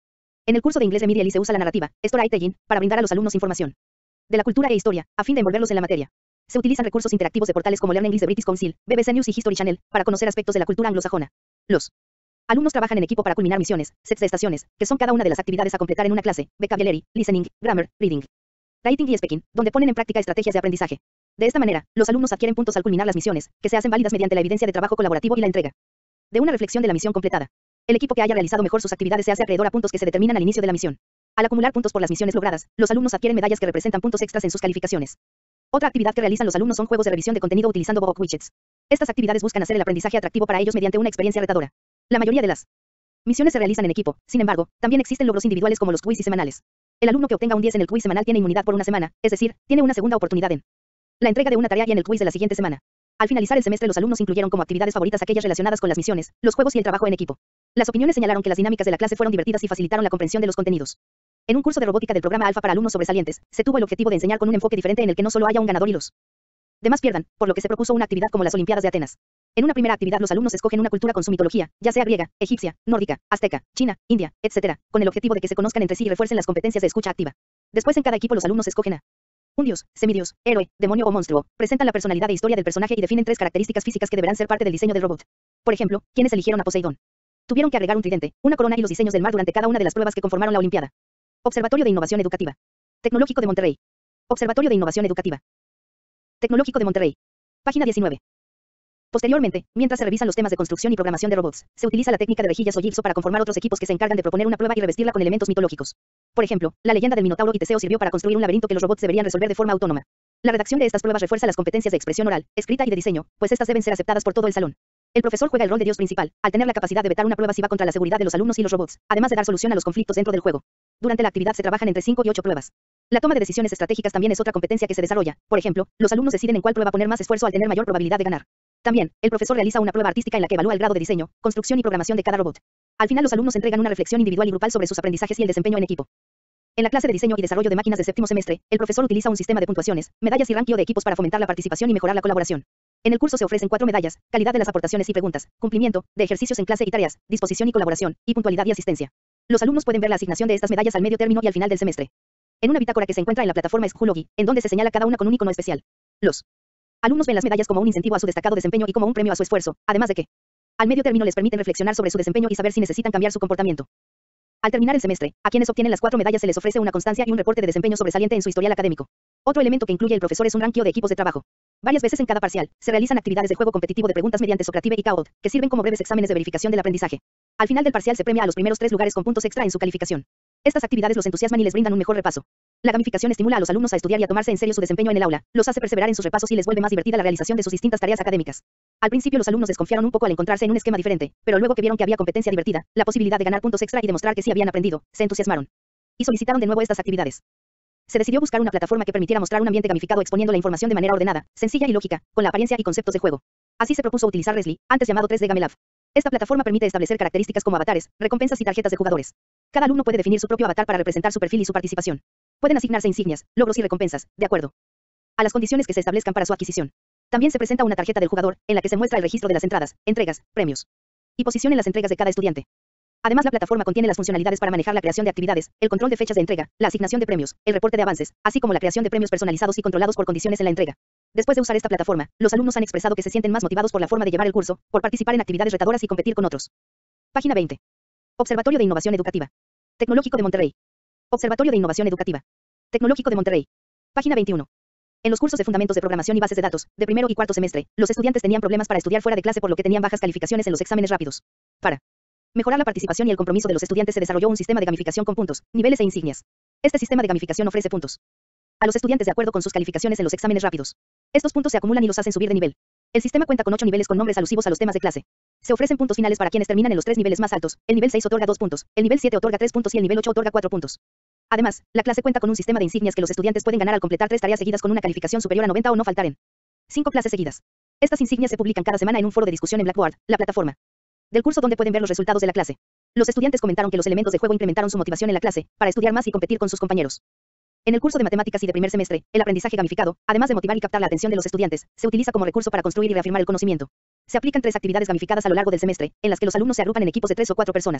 En el curso de inglés Remedial se usa la narrativa, storytelling, para brindar a los alumnos información de la cultura e historia, a fin de envolverlos en la materia. Se utilizan recursos interactivos de portales como Learn English de British Council, B B C News y History Channel, para conocer aspectos de la cultura anglosajona. Los alumnos trabajan en equipo para culminar misiones, sets de estaciones, que son cada una de las actividades a completar en una clase, vocabulary, listening, grammar, reading, writing y speaking, donde ponen en práctica estrategias de aprendizaje. De esta manera, los alumnos adquieren puntos al culminar las misiones, que se hacen válidas mediante la evidencia de trabajo colaborativo y la entrega de una reflexión de la misión completada. El equipo que haya realizado mejor sus actividades se hace acreedor a puntos que se determinan al inicio de la misión. Al acumular puntos por las misiones logradas, los alumnos adquieren medallas que representan puntos extras en sus calificaciones. Otra actividad que realizan los alumnos son juegos de revisión de contenido utilizando Bob Widgets. Estas actividades buscan hacer el aprendizaje atractivo para ellos mediante una experiencia retadora. La mayoría de las misiones se realizan en equipo, sin embargo, también existen logros individuales como los quiz y semanales. El alumno que obtenga un diez en el quiz semanal tiene inmunidad por una semana, es decir, tiene una segunda oportunidad en la entrega de una tarea y en el quiz de la siguiente semana. Al finalizar el semestre, los alumnos incluyeron como actividades favoritas aquellas relacionadas con las misiones, los juegos y el trabajo en equipo. Las opiniones señalaron que las dinámicas de la clase fueron divertidas y facilitaron la comprensión de los contenidos. En un curso de robótica del programa Alfa para alumnos sobresalientes, se tuvo el objetivo de enseñar con un enfoque diferente en el que no solo haya un ganador y los demás pierdan, por lo que se propuso una actividad como las Olimpiadas de Atenas. En una primera actividad los alumnos escogen una cultura con su mitología, ya sea griega, egipcia, nórdica, azteca, china, india, etcétera, con el objetivo de que se conozcan entre sí y refuercen las competencias de escucha activa. Después en cada equipo los alumnos escogen a un dios, semidios, héroe, demonio o monstruo, presentan la personalidad e historia del personaje y definen tres características físicas que deberán ser parte del diseño del robot. Por ejemplo, ¿quiénes eligieron a Poseidón? Tuvieron que agregar un tridente, una corona y los diseños del mar durante cada una de las pruebas que conformaron la Olimpiada. Observatorio de Innovación Educativa. Tecnológico de Monterrey. Observatorio de Innovación Educativa. Tecnológico de Monterrey. Página diecinueve. Posteriormente, mientras se revisan los temas de construcción y programación de robots, se utiliza la técnica de rejillas o jigsaw para conformar otros equipos que se encargan de proponer una prueba y revestirla con elementos mitológicos. Por ejemplo, la leyenda del Minotauro y Teseo sirvió para construir un laberinto que los robots deberían resolver de forma autónoma. La redacción de estas pruebas refuerza las competencias de expresión oral, escrita y de diseño, pues estas deben ser aceptadas por todo el salón. El profesor juega el rol de Dios principal, al tener la capacidad de vetar una prueba si va contra la seguridad de los alumnos y los robots, además de dar solución a los conflictos dentro del juego. Durante la actividad se trabajan entre cinco y ocho pruebas. La toma de decisiones estratégicas también es otra competencia que se desarrolla. Por ejemplo, los alumnos deciden en cuál prueba poner más esfuerzo al tener mayor probabilidad de ganar. También, el profesor realiza una prueba artística en la que evalúa el grado de diseño, construcción y programación de cada robot. Al final los alumnos entregan una reflexión individual y grupal sobre sus aprendizajes y el desempeño en equipo. En la clase de diseño y desarrollo de máquinas de séptimo semestre, el profesor utiliza un sistema de puntuaciones, medallas y ranking de equipos para fomentar la participación y mejorar la colaboración. En el curso se ofrecen cuatro medallas: calidad de las aportaciones y preguntas, cumplimiento de ejercicios en clase y tareas, disposición y colaboración, y puntualidad y asistencia. Los alumnos pueden ver la asignación de estas medallas al medio término y al final del semestre. En una bitácora que se encuentra en la plataforma Schoology, en donde se señala cada una con un icono especial. Los alumnos ven las medallas como un incentivo a su destacado desempeño y como un premio a su esfuerzo, además de que al medio término les permiten reflexionar sobre su desempeño y saber si necesitan cambiar su comportamiento. Al terminar el semestre, a quienes obtienen las cuatro medallas se les ofrece una constancia y un reporte de desempeño sobresaliente en su historial académico. Otro elemento que incluye el profesor es un ranking de equipos de trabajo. Varias veces en cada parcial, se realizan actividades de juego competitivo de preguntas mediante Socrative y Kahoot, que sirven como breves exámenes de verificación del aprendizaje. Al final del parcial se premia a los primeros tres lugares con puntos extra en su calificación. Estas actividades los entusiasman y les brindan un mejor repaso. La gamificación estimula a los alumnos a estudiar y a tomarse en serio su desempeño en el aula, los hace perseverar en sus repasos y les vuelve más divertida la realización de sus distintas tareas académicas. Al principio los alumnos desconfiaron un poco al encontrarse en un esquema diferente, pero luego que vieron que había competencia divertida, la posibilidad de ganar puntos extra y demostrar que sí habían aprendido, se entusiasmaron y solicitaron de nuevo estas actividades. Se decidió buscar una plataforma que permitiera mostrar un ambiente gamificado exponiendo la información de manera ordenada, sencilla y lógica, con la apariencia y conceptos de juego. Así se propuso utilizar Resli, antes llamado tres D Game Lab. Esta plataforma permite establecer características como avatares, recompensas y tarjetas de jugadores. Cada alumno puede definir su propio avatar para representar su perfil y su participación. Pueden asignarse insignias, logros y recompensas, de acuerdo a las condiciones que se establezcan para su adquisición. También se presenta una tarjeta del jugador, en la que se muestra el registro de las entradas, entregas, premios y posición en las entregas de cada estudiante. Además, la plataforma contiene las funcionalidades para manejar la creación de actividades, el control de fechas de entrega, la asignación de premios, el reporte de avances, así como la creación de premios personalizados y controlados por condiciones en la entrega. Después de usar esta plataforma, los alumnos han expresado que se sienten más motivados por la forma de llevar el curso, por participar en actividades retadoras y competir con otros. Página veinte. Observatorio de Innovación Educativa. Tecnológico de Monterrey. Observatorio de Innovación Educativa. Tecnológico de Monterrey. Página veintiuno. En los cursos de Fundamentos de Programación y Bases de Datos, de primero y cuarto semestre, los estudiantes tenían problemas para estudiar fuera de clase por lo que tenían bajas calificaciones en los exámenes rápidos. Para mejorar la participación y el compromiso de los estudiantes se desarrolló un sistema de gamificación con puntos, niveles e insignias. Este sistema de gamificación ofrece puntos a los estudiantes de acuerdo con sus calificaciones en los exámenes rápidos. Estos puntos se acumulan y los hacen subir de nivel. El sistema cuenta con ocho niveles con nombres alusivos a los temas de clase. Se ofrecen puntos finales para quienes terminan en los tres niveles más altos. El nivel seis otorga dos puntos, el nivel siete otorga tres puntos y el nivel ocho otorga cuatro puntos. Además, la clase cuenta con un sistema de insignias que los estudiantes pueden ganar al completar tres tareas seguidas con una calificación superior a noventa o no faltar en cinco clases seguidas. Estas insignias se publican cada semana en un foro de discusión en Blackboard, la plataforma del curso donde pueden ver los resultados de la clase. Los estudiantes comentaron que los elementos de juego incrementaron su motivación en la clase, para estudiar más y competir con sus compañeros. En el curso de matemáticas y de primer semestre, el aprendizaje gamificado, además de motivar y captar la atención de los estudiantes, se utiliza como recurso para construir y reafirmar el conocimiento. Se aplican tres actividades gamificadas a lo largo del semestre, en las que los alumnos se agrupan en equipos de tres o cuatro personas.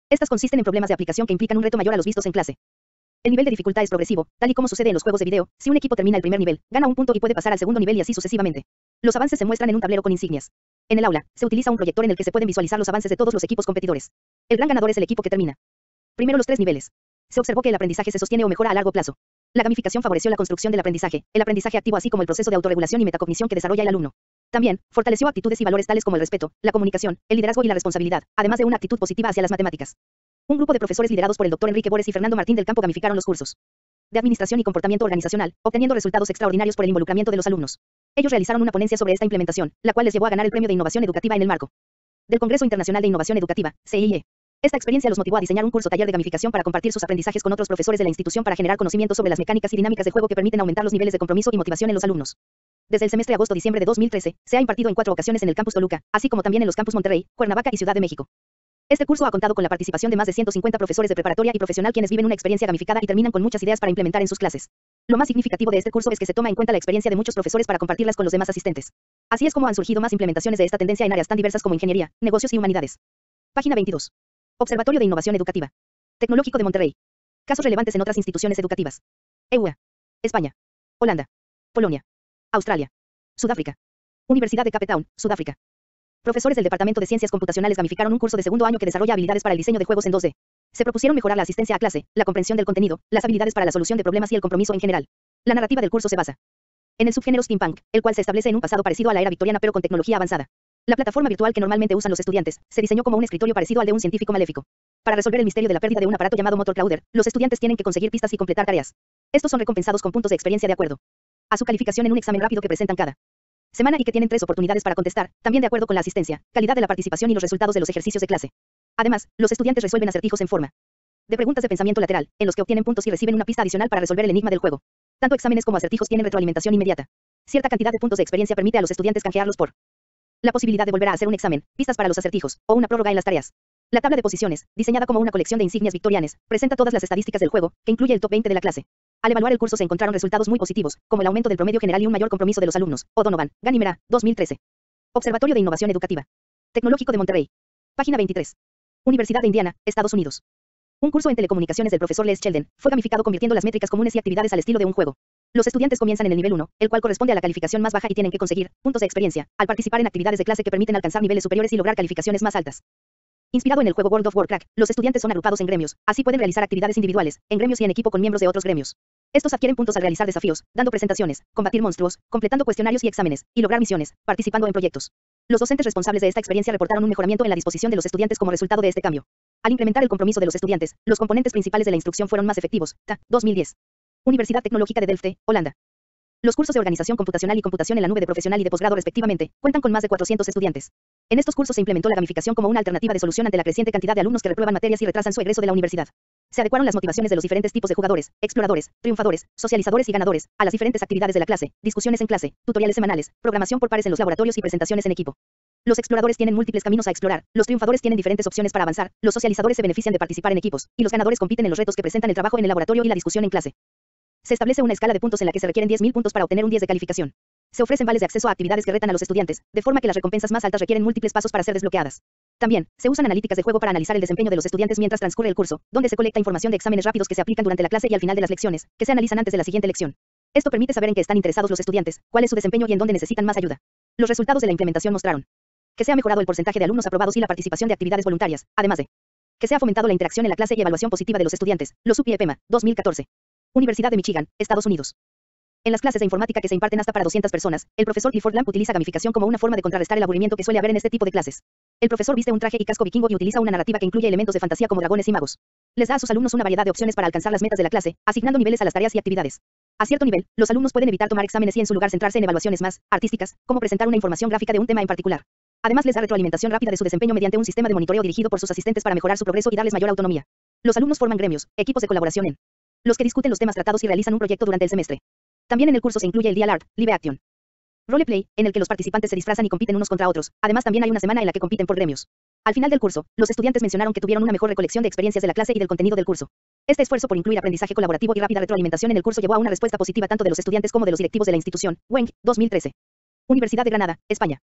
Estas consisten en problemas de aplicación que implican un reto mayor a los vistos en clase. El nivel de dificultad es progresivo, tal y como sucede en los juegos de video. Si un equipo termina el primer nivel, gana un punto y puede pasar al segundo nivel y así sucesivamente. Los avances se muestran en un tablero con insignias. En el aula, se utiliza un proyector en el que se pueden visualizar los avances de todos los equipos competidores. El gran ganador es el equipo que termina primero los tres niveles. Se observó que el aprendizaje se sostiene o mejora a largo plazo. La gamificación favoreció la construcción del aprendizaje, el aprendizaje activo así como el proceso de autorregulación y metacognición que desarrolla el alumno. También, fortaleció actitudes y valores tales como el respeto, la comunicación, el liderazgo y la responsabilidad, además de una actitud positiva hacia las matemáticas. Un grupo de profesores liderados por el doctor Enrique Bores y Fernando Martín del Campo gamificaron los cursos de administración y comportamiento organizacional, obteniendo resultados extraordinarios por el involucramiento de los alumnos. Ellos realizaron una ponencia sobre esta implementación, la cual les llevó a ganar el Premio de Innovación Educativa en el marco del Congreso Internacional de Innovación Educativa, C I E. Esta experiencia los motivó a diseñar un curso taller de gamificación para compartir sus aprendizajes con otros profesores de la institución para generar conocimiento sobre las mecánicas y dinámicas de juego que permiten aumentar los niveles de compromiso y motivación en los alumnos. Desde el semestre agosto-diciembre de dos mil trece, se ha impartido en cuatro ocasiones en el campus Toluca, así como también en los campus Monterrey, Cuernavaca y Ciudad de México. Este curso ha contado con la participación de más de ciento cincuenta profesores de preparatoria y profesional quienes viven una experiencia gamificada y terminan con muchas ideas para implementar en sus clases. Lo más significativo de este curso es que se toma en cuenta la experiencia de muchos profesores para compartirlas con los demás asistentes. Así es como han surgido más implementaciones de esta tendencia en áreas tan diversas como ingeniería, negocios y humanidades. Página veintidós. Observatorio de Innovación Educativa. Tecnológico de Monterrey. Casos relevantes en otras instituciones educativas. E U A. España. Holanda. Polonia. Australia. Sudáfrica. Universidad de Cape Town, Sudáfrica. Profesores del Departamento de Ciencias Computacionales gamificaron un curso de segundo año que desarrolla habilidades para el diseño de juegos en dos D. Se propusieron mejorar la asistencia a clase, la comprensión del contenido, las habilidades para la solución de problemas y el compromiso en general. La narrativa del curso se basa en el subgénero steampunk, el cual se establece en un pasado parecido a la era victoriana pero con tecnología avanzada. La plataforma virtual que normalmente usan los estudiantes se diseñó como un escritorio parecido al de un científico maléfico. Para resolver el misterio de la pérdida de un aparato llamado motor Clauder, los estudiantes tienen que conseguir pistas y completar tareas. Estos son recompensados con puntos de experiencia de acuerdo a su calificación en un examen rápido que presentan cada semana y que tienen tres oportunidades para contestar, también de acuerdo con la asistencia, calidad de la participación y los resultados de los ejercicios de clase. Además, los estudiantes resuelven acertijos en forma de preguntas de pensamiento lateral, en los que obtienen puntos y reciben una pista adicional para resolver el enigma del juego. Tanto exámenes como acertijos tienen retroalimentación inmediata. Cierta cantidad de puntos de experiencia permite a los estudiantes canjearlos por la posibilidad de volver a hacer un examen, pistas para los acertijos, o una prórroga en las tareas. La tabla de posiciones, diseñada como una colección de insignias victorianas, presenta todas las estadísticas del juego, que incluye el top veinte de la clase. Al evaluar el curso se encontraron resultados muy positivos, como el aumento del promedio general y un mayor compromiso de los alumnos. O'Donovan, Ganimera, dos mil trece. Observatorio de Innovación Educativa. Tecnológico de Monterrey. Página veintitrés. Universidad de Indiana, Estados Unidos. Un curso en telecomunicaciones del profesor Les Sheldon fue gamificado convirtiendo las métricas comunes y actividades al estilo de un juego. Los estudiantes comienzan en el nivel uno, el cual corresponde a la calificación más baja y tienen que conseguir puntos de experiencia al participar en actividades de clase que permiten alcanzar niveles superiores y lograr calificaciones más altas. Inspirado en el juego World of Warcraft, los estudiantes son agrupados en gremios, así pueden realizar actividades individuales, en gremios y en equipo con miembros de otros gremios. Estos adquieren puntos al realizar desafíos, dando presentaciones, combatir monstruos, completando cuestionarios y exámenes, y lograr misiones, participando en proyectos. Los docentes responsables de esta experiencia reportaron un mejoramiento en la disposición de los estudiantes como resultado de este cambio. Al incrementar el compromiso de los estudiantes, los componentes principales de la instrucción fueron más efectivos. T A, dos mil diez. Universidad Tecnológica de Delft, Holanda. Los cursos de organización computacional y computación en la nube de profesional y de posgrado respectivamente, cuentan con más de cuatrocientos estudiantes. En estos cursos se implementó la gamificación como una alternativa de solución ante la creciente cantidad de alumnos que reprueban materias y retrasan su egreso de la universidad. Se adecuaron las motivaciones de los diferentes tipos de jugadores, exploradores, triunfadores, socializadores y ganadores, a las diferentes actividades de la clase, discusiones en clase, tutoriales semanales, programación por pares en los laboratorios y presentaciones en equipo. Los exploradores tienen múltiples caminos a explorar, los triunfadores tienen diferentes opciones para avanzar, los socializadores se benefician de participar en equipos, y los ganadores compiten en los retos que presentan el trabajo en el laboratorio y la discusión en clase. Se establece una escala de puntos en la que se requieren diez mil puntos para obtener un diez de calificación. Se ofrecen vales de acceso a actividades que retan a los estudiantes, de forma que las recompensas más altas requieren múltiples pasos para ser desbloqueadas. También, se usan analíticas de juego para analizar el desempeño de los estudiantes mientras transcurre el curso, donde se colecta información de exámenes rápidos que se aplican durante la clase y al final de las lecciones, que se analizan antes de la siguiente lección. Esto permite saber en qué están interesados los estudiantes, cuál es su desempeño y en dónde necesitan más ayuda. Los resultados de la implementación mostraron que se ha mejorado el porcentaje de alumnos aprobados y la participación de actividades voluntarias, además de que se ha fomentado la interacción en la clase y evaluación positiva de los estudiantes. Los U P I E P E M A, dos mil catorce. Universidad de Michigan, Estados Unidos. En las clases de informática que se imparten hasta para doscientas personas, el profesor Clifford Lamp utiliza gamificación como una forma de contrarrestar el aburrimiento que suele haber en este tipo de clases. El profesor viste un traje y casco vikingo y utiliza una narrativa que incluye elementos de fantasía como dragones y magos. Les da a sus alumnos una variedad de opciones para alcanzar las metas de la clase, asignando niveles a las tareas y actividades. A cierto nivel, los alumnos pueden evitar tomar exámenes y en su lugar centrarse en evaluaciones más artísticas, como presentar una información gráfica de un tema en particular. Además, les da retroalimentación rápida de su desempeño mediante un sistema de monitoreo dirigido por sus asistentes para mejorar su progreso y darles mayor autonomía. Los alumnos forman gremios, equipos de colaboración en los que discuten los temas tratados y realizan un proyecto durante el semestre. También en el curso se incluye el Dial Art, Live Action, Roleplay, en el que los participantes se disfrazan y compiten unos contra otros. Además, también hay una semana en la que compiten por gremios. Al final del curso, los estudiantes mencionaron que tuvieron una mejor recolección de experiencias de la clase y del contenido del curso. Este esfuerzo por incluir aprendizaje colaborativo y rápida retroalimentación en el curso llevó a una respuesta positiva tanto de los estudiantes como de los directivos de la institución. Weng, dos mil trece. Universidad de Granada, España.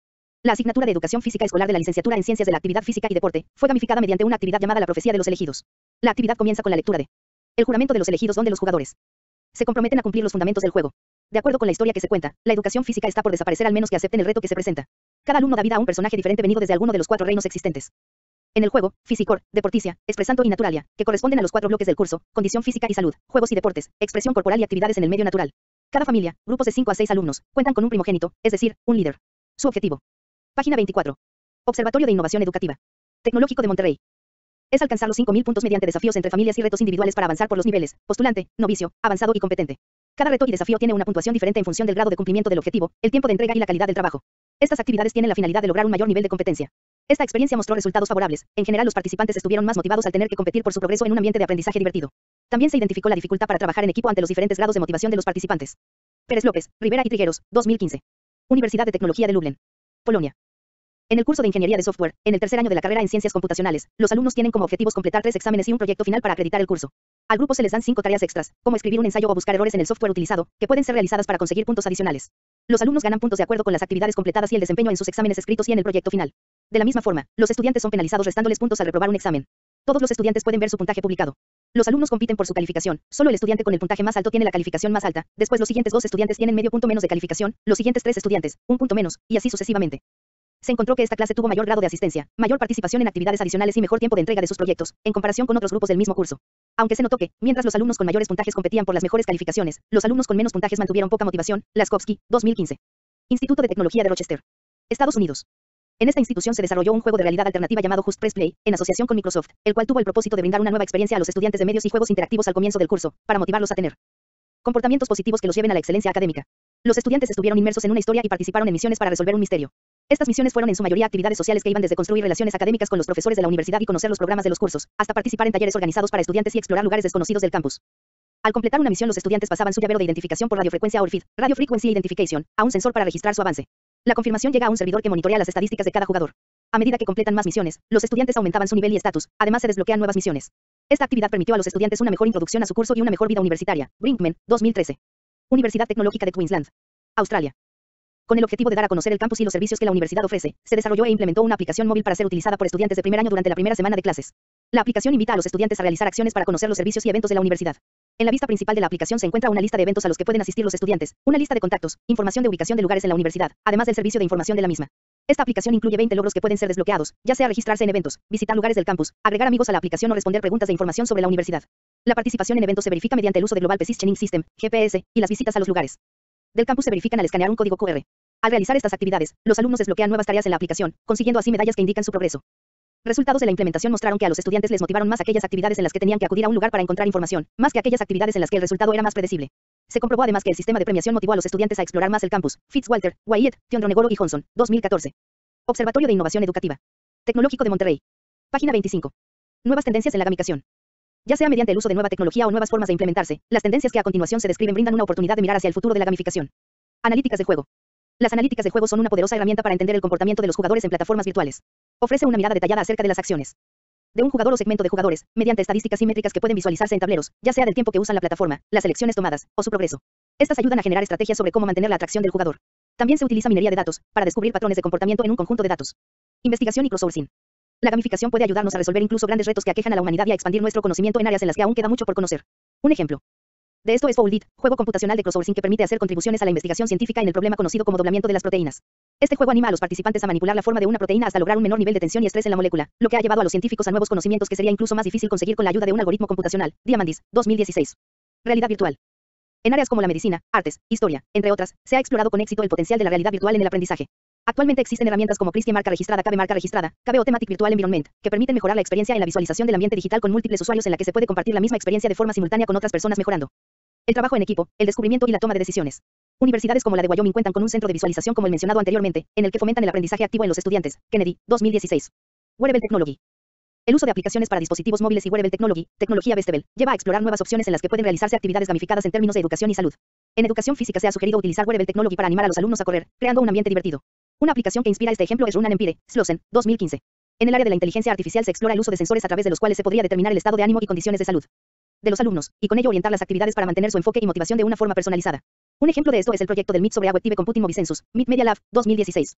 La asignatura de Educación Física Escolar de la Licenciatura en Ciencias de la Actividad Física y Deporte fue gamificada mediante una actividad llamada la Profecía de los Elegidos. La actividad comienza con la lectura de El juramento de los elegidos, donde los jugadores se comprometen a cumplir los fundamentos del juego. De acuerdo con la historia que se cuenta, la educación física está por desaparecer al menos que acepten el reto que se presenta. Cada alumno da vida a un personaje diferente venido desde alguno de los cuatro reinos existentes. En el juego, Físicor, Deporticia, Expresanto y Naturalia, que corresponden a los cuatro bloques del curso, condición física y salud, juegos y deportes, expresión corporal y actividades en el medio natural. Cada familia, grupos de cinco a seis alumnos, cuentan con un primogénito, es decir, un líder. Su objetivo. Página veinticuatro. Observatorio de Innovación Educativa. Tecnológico de Monterrey. Es alcanzar los cinco mil puntos mediante desafíos entre familias y retos individuales para avanzar por los niveles, postulante, novicio, avanzado y competente. Cada reto y desafío tiene una puntuación diferente en función del grado de cumplimiento del objetivo, el tiempo de entrega y la calidad del trabajo. Estas actividades tienen la finalidad de lograr un mayor nivel de competencia. Esta experiencia mostró resultados favorables. En general, los participantes estuvieron más motivados al tener que competir por su progreso en un ambiente de aprendizaje divertido. También se identificó la dificultad para trabajar en equipo ante los diferentes grados de motivación de los participantes. Pérez López, Rivera y Trigueros, dos mil quince. Universidad de Tecnología de Lublin, Polonia. En el curso de Ingeniería de Software, en el tercer año de la carrera en Ciencias Computacionales, los alumnos tienen como objetivos completar tres exámenes y un proyecto final para acreditar el curso. Al grupo se les dan cinco tareas extras, como escribir un ensayo o buscar errores en el software utilizado, que pueden ser realizadas para conseguir puntos adicionales. Los alumnos ganan puntos de acuerdo con las actividades completadas y el desempeño en sus exámenes escritos y en el proyecto final. De la misma forma, los estudiantes son penalizados restándoles puntos al reprobar un examen. Todos los estudiantes pueden ver su puntaje publicado. Los alumnos compiten por su calificación. Solo el estudiante con el puntaje más alto tiene la calificación más alta. Después los siguientes dos estudiantes tienen medio punto menos de calificación, los siguientes tres estudiantes, un punto menos, y así sucesivamente. Se encontró que esta clase tuvo mayor grado de asistencia, mayor participación en actividades adicionales y mejor tiempo de entrega de sus proyectos, en comparación con otros grupos del mismo curso. Aunque se notó que, mientras los alumnos con mayores puntajes competían por las mejores calificaciones, los alumnos con menos puntajes mantuvieron poca motivación. Laskowski, dos mil quince. Instituto de Tecnología de Rochester, Estados Unidos. En esta institución se desarrolló un juego de realidad alternativa llamado Just Press Play, en asociación con Microsoft, el cual tuvo el propósito de brindar una nueva experiencia a los estudiantes de medios y juegos interactivos al comienzo del curso, para motivarlos a tener comportamientos positivos que los lleven a la excelencia académica. Los estudiantes estuvieron inmersos en una historia y participaron en misiones para resolver un misterio. Estas misiones fueron en su mayoría actividades sociales que iban desde construir relaciones académicas con los profesores de la universidad y conocer los programas de los cursos, hasta participar en talleres organizados para estudiantes y explorar lugares desconocidos del campus. Al completar una misión, los estudiantes pasaban su llavero de identificación por radiofrecuencia o R F I D, Radio Frequency Identification, a un sensor para registrar su avance. La confirmación llega a un servidor que monitorea las estadísticas de cada jugador. A medida que completan más misiones, los estudiantes aumentaban su nivel y estatus, además se desbloquean nuevas misiones. Esta actividad permitió a los estudiantes una mejor introducción a su curso y una mejor vida universitaria. Brinkman, dos mil trece. Universidad Tecnológica de Queensland, Australia. Con el objetivo de dar a conocer el campus y los servicios que la universidad ofrece, se desarrolló e implementó una aplicación móvil para ser utilizada por estudiantes de primer año durante la primera semana de clases. La aplicación invita a los estudiantes a realizar acciones para conocer los servicios y eventos de la universidad. En la vista principal de la aplicación se encuentra una lista de eventos a los que pueden asistir los estudiantes, una lista de contactos, información de ubicación de lugares en la universidad, además del servicio de información de la misma. Esta aplicación incluye veinte logros que pueden ser desbloqueados, ya sea registrarse en eventos, visitar lugares del campus, agregar amigos a la aplicación o responder preguntas de información sobre la universidad. La participación en eventos se verifica mediante el uso de Global Positioning System, G P S, y las visitas a los lugares del campus se verifican al escanear un código Q R. Al realizar estas actividades, los alumnos desbloquean nuevas tareas en la aplicación, consiguiendo así medallas que indican su progreso. Resultados de la implementación mostraron que a los estudiantes les motivaron más aquellas actividades en las que tenían que acudir a un lugar para encontrar información, más que aquellas actividades en las que el resultado era más predecible. Se comprobó además que el sistema de premiación motivó a los estudiantes a explorar más el campus. Fitzwalter, Wyatt, Tiondronegoro y Johnson, dos mil catorce. Observatorio de Innovación Educativa. Tecnológico de Monterrey. Página veinticinco. Nuevas tendencias en la gamificación. Ya sea mediante el uso de nueva tecnología o nuevas formas de implementarse, las tendencias que a continuación se describen brindan una oportunidad de mirar hacia el futuro de la gamificación. Analíticas de juego. Las analíticas de juego son una poderosa herramienta para entender el comportamiento de los jugadores en plataformas virtuales. Ofrece una mirada detallada acerca de las acciones de un jugador o segmento de jugadores, mediante estadísticas simétricas que pueden visualizarse en tableros, ya sea del tiempo que usan la plataforma, las elecciones tomadas, o su progreso. Estas ayudan a generar estrategias sobre cómo mantener la atracción del jugador. También se utiliza minería de datos, para descubrir patrones de comportamiento en un conjunto de datos. Investigación y crowdsourcing. La gamificación puede ayudarnos a resolver incluso grandes retos que aquejan a la humanidad y a expandir nuestro conocimiento en áreas en las que aún queda mucho por conocer. Un ejemplo de esto es Foldit, juego computacional de crowdsourcing que permite hacer contribuciones a la investigación científica en el problema conocido como doblamiento de las proteínas. Este juego anima a los participantes a manipular la forma de una proteína hasta lograr un menor nivel de tensión y estrés en la molécula, lo que ha llevado a los científicos a nuevos conocimientos que sería incluso más difícil conseguir con la ayuda de un algoritmo computacional. Diamandis, dos mil dieciséis. Realidad virtual. En áreas como la medicina, artes, historia, entre otras, se ha explorado con éxito el potencial de la realidad virtual en el aprendizaje. Actualmente existen herramientas como Pristia Marca Registrada, Cabe Marca Registrada, Cabe o Thematic Virtual Environment, que permiten mejorar la experiencia en la visualización del ambiente digital con múltiples usuarios en la que se puede compartir la misma experiencia de forma simultánea con otras personas mejorando el trabajo en equipo, el descubrimiento y la toma de decisiones. Universidades como la de Wyoming cuentan con un centro de visualización como el mencionado anteriormente, en el que fomentan el aprendizaje activo en los estudiantes. Kennedy, dos mil dieciséis. Wearable Technology. El uso de aplicaciones para dispositivos móviles y Wearable Technology, tecnología Bestebel, lleva a explorar nuevas opciones en las que pueden realizarse actividades gamificadas en términos de educación y salud. En educación física se ha sugerido utilizar Wearable Technology para animar a los alumnos a correr, creando un ambiente divertido. Una aplicación que inspira este ejemplo es Run and Empire, Slossen, dos mil quince. En el área de la inteligencia artificial se explora el uso de sensores a través de los cuales se podría determinar el estado de ánimo y condiciones de salud de los alumnos, y con ello orientar las actividades para mantener su enfoque y motivación de una forma personalizada. Un ejemplo de esto es el proyecto del M I T sobre Awective Computing Movicensus, M I T Media Lab, dos mil dieciséis.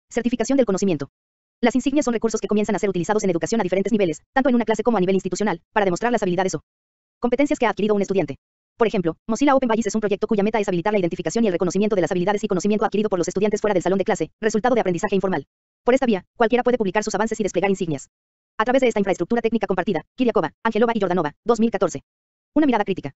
Certificación del conocimiento. Las insignias son recursos que comienzan a ser utilizados en educación a diferentes niveles, tanto en una clase como a nivel institucional, para demostrar las habilidades o competencias que ha adquirido un estudiante. Por ejemplo, Mozilla Open Badges es un proyecto cuya meta es habilitar la identificación y el reconocimiento de las habilidades y conocimiento adquirido por los estudiantes fuera del salón de clase, resultado de aprendizaje informal. Por esta vía, cualquiera puede publicar sus avances y desplegar insignias. A través de esta infraestructura técnica compartida, Kiriakova, Angelova y Jordanova, dos mil catorce. Una mirada crítica.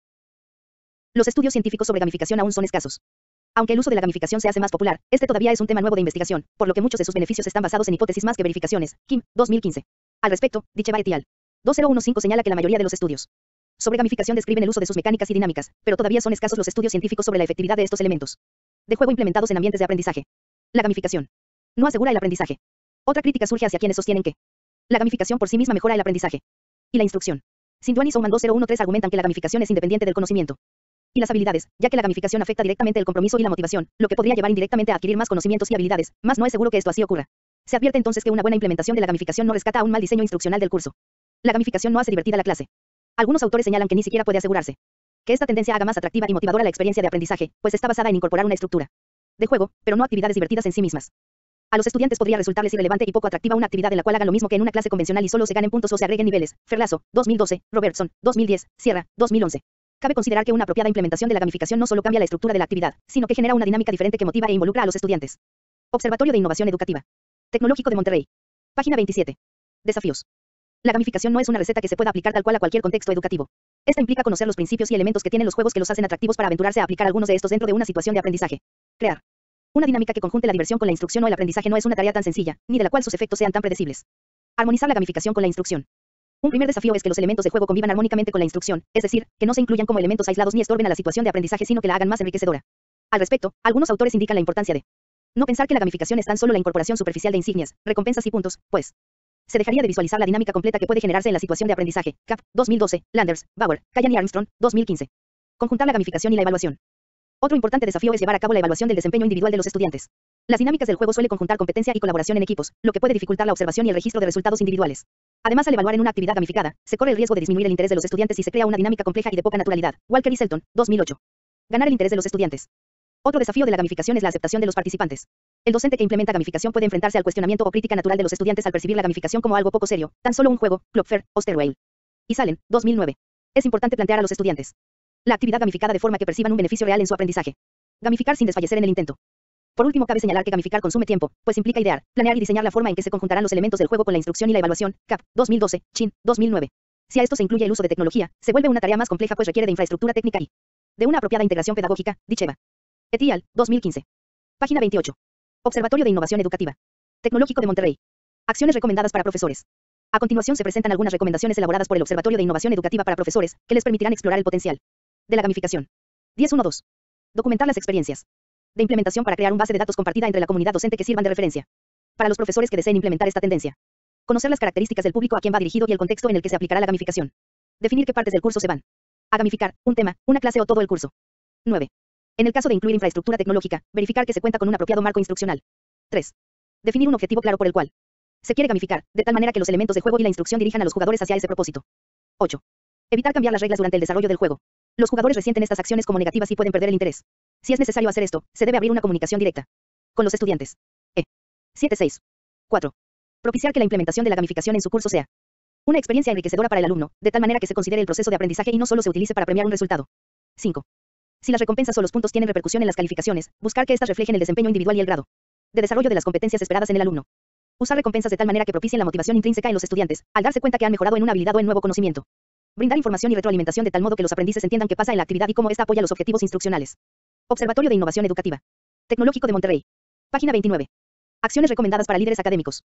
Los estudios científicos sobre gamificación aún son escasos. Aunque el uso de la gamificación se hace más popular, este todavía es un tema nuevo de investigación, por lo que muchos de sus beneficios están basados en hipótesis más que verificaciones. Kim, dos mil quince. Al respecto, Dicheva et al. dos mil quince señala que la mayoría de los estudios sobre gamificación describen el uso de sus mecánicas y dinámicas, pero todavía son escasos los estudios científicos sobre la efectividad de estos elementos de juego implementados en ambientes de aprendizaje. La gamificación no asegura el aprendizaje. Otra crítica surge hacia quienes sostienen que la gamificación por sí misma mejora el aprendizaje y la instrucción. Sinduan y Souman dos mil trece argumentan que la gamificación es independiente del conocimiento y las habilidades, ya que la gamificación afecta directamente el compromiso y la motivación, lo que podría llevar indirectamente a adquirir más conocimientos y habilidades, mas no es seguro que esto así ocurra. Se advierte entonces que una buena implementación de la gamificación no rescata a un mal diseño instruccional del curso. La gamificación no hace divertida la clase. Algunos autores señalan que ni siquiera puede asegurarse que esta tendencia haga más atractiva y motivadora la experiencia de aprendizaje, pues está basada en incorporar una estructura de juego, pero no actividades divertidas en sí mismas. A los estudiantes podría resultarles irrelevante y poco atractiva una actividad en la cual hagan lo mismo que en una clase convencional y solo se ganen puntos o se agreguen niveles. Ferlazo, dos mil doce, Robertson, dos mil diez, Sierra, dos mil once. Cabe considerar que una apropiada implementación de la gamificación no solo cambia la estructura de la actividad, sino que genera una dinámica diferente que motiva e involucra a los estudiantes. Observatorio de Innovación Educativa. Tecnológico de Monterrey. Página veintisiete. Desafíos. La gamificación no es una receta que se pueda aplicar tal cual a cualquier contexto educativo. Esta implica conocer los principios y elementos que tienen los juegos que los hacen atractivos para aventurarse a aplicar algunos de estos dentro de una situación de aprendizaje. Crear una dinámica que conjunte la diversión con la instrucción o el aprendizaje no es una tarea tan sencilla, ni de la cual sus efectos sean tan predecibles. Armonizar la gamificación con la instrucción. Un primer desafío es que los elementos de juego convivan armónicamente con la instrucción, es decir, que no se incluyan como elementos aislados ni estorben a la situación de aprendizaje, sino que la hagan más enriquecedora. Al respecto, algunos autores indican la importancia de no pensar que la gamificación es tan solo la incorporación superficial de insignias, recompensas y puntos, pues se dejaría de visualizar la dinámica completa que puede generarse en la situación de aprendizaje. Cap, dos mil doce, Landers, Bauer, Callan y Armstrong, dos mil quince. Conjuntar la gamificación y la evaluación. Otro importante desafío es llevar a cabo la evaluación del desempeño individual de los estudiantes. Las dinámicas del juego suelen conjuntar competencia y colaboración en equipos, lo que puede dificultar la observación y el registro de resultados individuales. Además, al evaluar en una actividad gamificada, se corre el riesgo de disminuir el interés de los estudiantes y se crea una dinámica compleja y de poca naturalidad. Walker y Selton, dos mil ocho. Ganar el interés de los estudiantes. Otro desafío de la gamificación es la aceptación de los participantes. El docente que implementa gamificación puede enfrentarse al cuestionamiento o crítica natural de los estudiantes al percibir la gamificación como algo poco serio, tan solo un juego. Klopfer, Osterweil y Salen, dos mil nueve. Es importante plantear a los estudiantes la actividad gamificada de forma que perciban un beneficio real en su aprendizaje. Gamificar sin desfallecer en el intento. Por último, cabe señalar que gamificar consume tiempo, pues implica idear, planear y diseñar la forma en que se conjuntarán los elementos del juego con la instrucción y la evaluación. Cap, dos mil doce, Chin, dos mil nueve. Si a esto se incluye el uso de tecnología, se vuelve una tarea más compleja pues requiere de infraestructura técnica y de una apropiada integración pedagógica. Dicheva et al. dos mil quince. Página veintiocho. Observatorio de Innovación Educativa. Tecnológico de Monterrey. Acciones recomendadas para profesores. A continuación se presentan algunas recomendaciones elaboradas por el Observatorio de Innovación Educativa para profesores, que les permitirán explorar el potencial de la gamificación. diez punto doce. Documentar las experiencias de implementación para crear un base de datos compartida entre la comunidad docente que sirvan de referencia para los profesores que deseen implementar esta tendencia. Conocer las características del público a quien va dirigido y el contexto en el que se aplicará la gamificación. Definir qué partes del curso se van a gamificar, un tema, una clase o todo el curso. nueve. En el caso de incluir infraestructura tecnológica, verificar que se cuenta con un apropiado marco instruccional. tres. Definir un objetivo claro por el cual se quiere gamificar, de tal manera que los elementos de juego y la instrucción dirijan a los jugadores hacia ese propósito. ocho. Evitar cambiar las reglas durante el desarrollo del juego. Los jugadores resienten estas acciones como negativas y pueden perder el interés. Si es necesario hacer esto, se debe abrir una comunicación directa con los estudiantes. E. siete punto seis. cuatro. Propiciar que la implementación de la gamificación en su curso sea una experiencia enriquecedora para el alumno, de tal manera que se considere el proceso de aprendizaje y no solo se utilice para premiar un resultado. cinco. Si las recompensas o los puntos tienen repercusión en las calificaciones, buscar que éstas reflejen el desempeño individual y el grado de desarrollo de las competencias esperadas en el alumno. Usar recompensas de tal manera que propicien la motivación intrínseca en los estudiantes, al darse cuenta que han mejorado en una habilidad o en nuevo conocimiento. Brindar información y retroalimentación de tal modo que los aprendices entiendan qué pasa en la actividad y cómo ésta apoya los objetivos instruccionales. Observatorio de Innovación Educativa. Tecnológico de Monterrey. Página veintinueve. Acciones recomendadas para líderes académicos.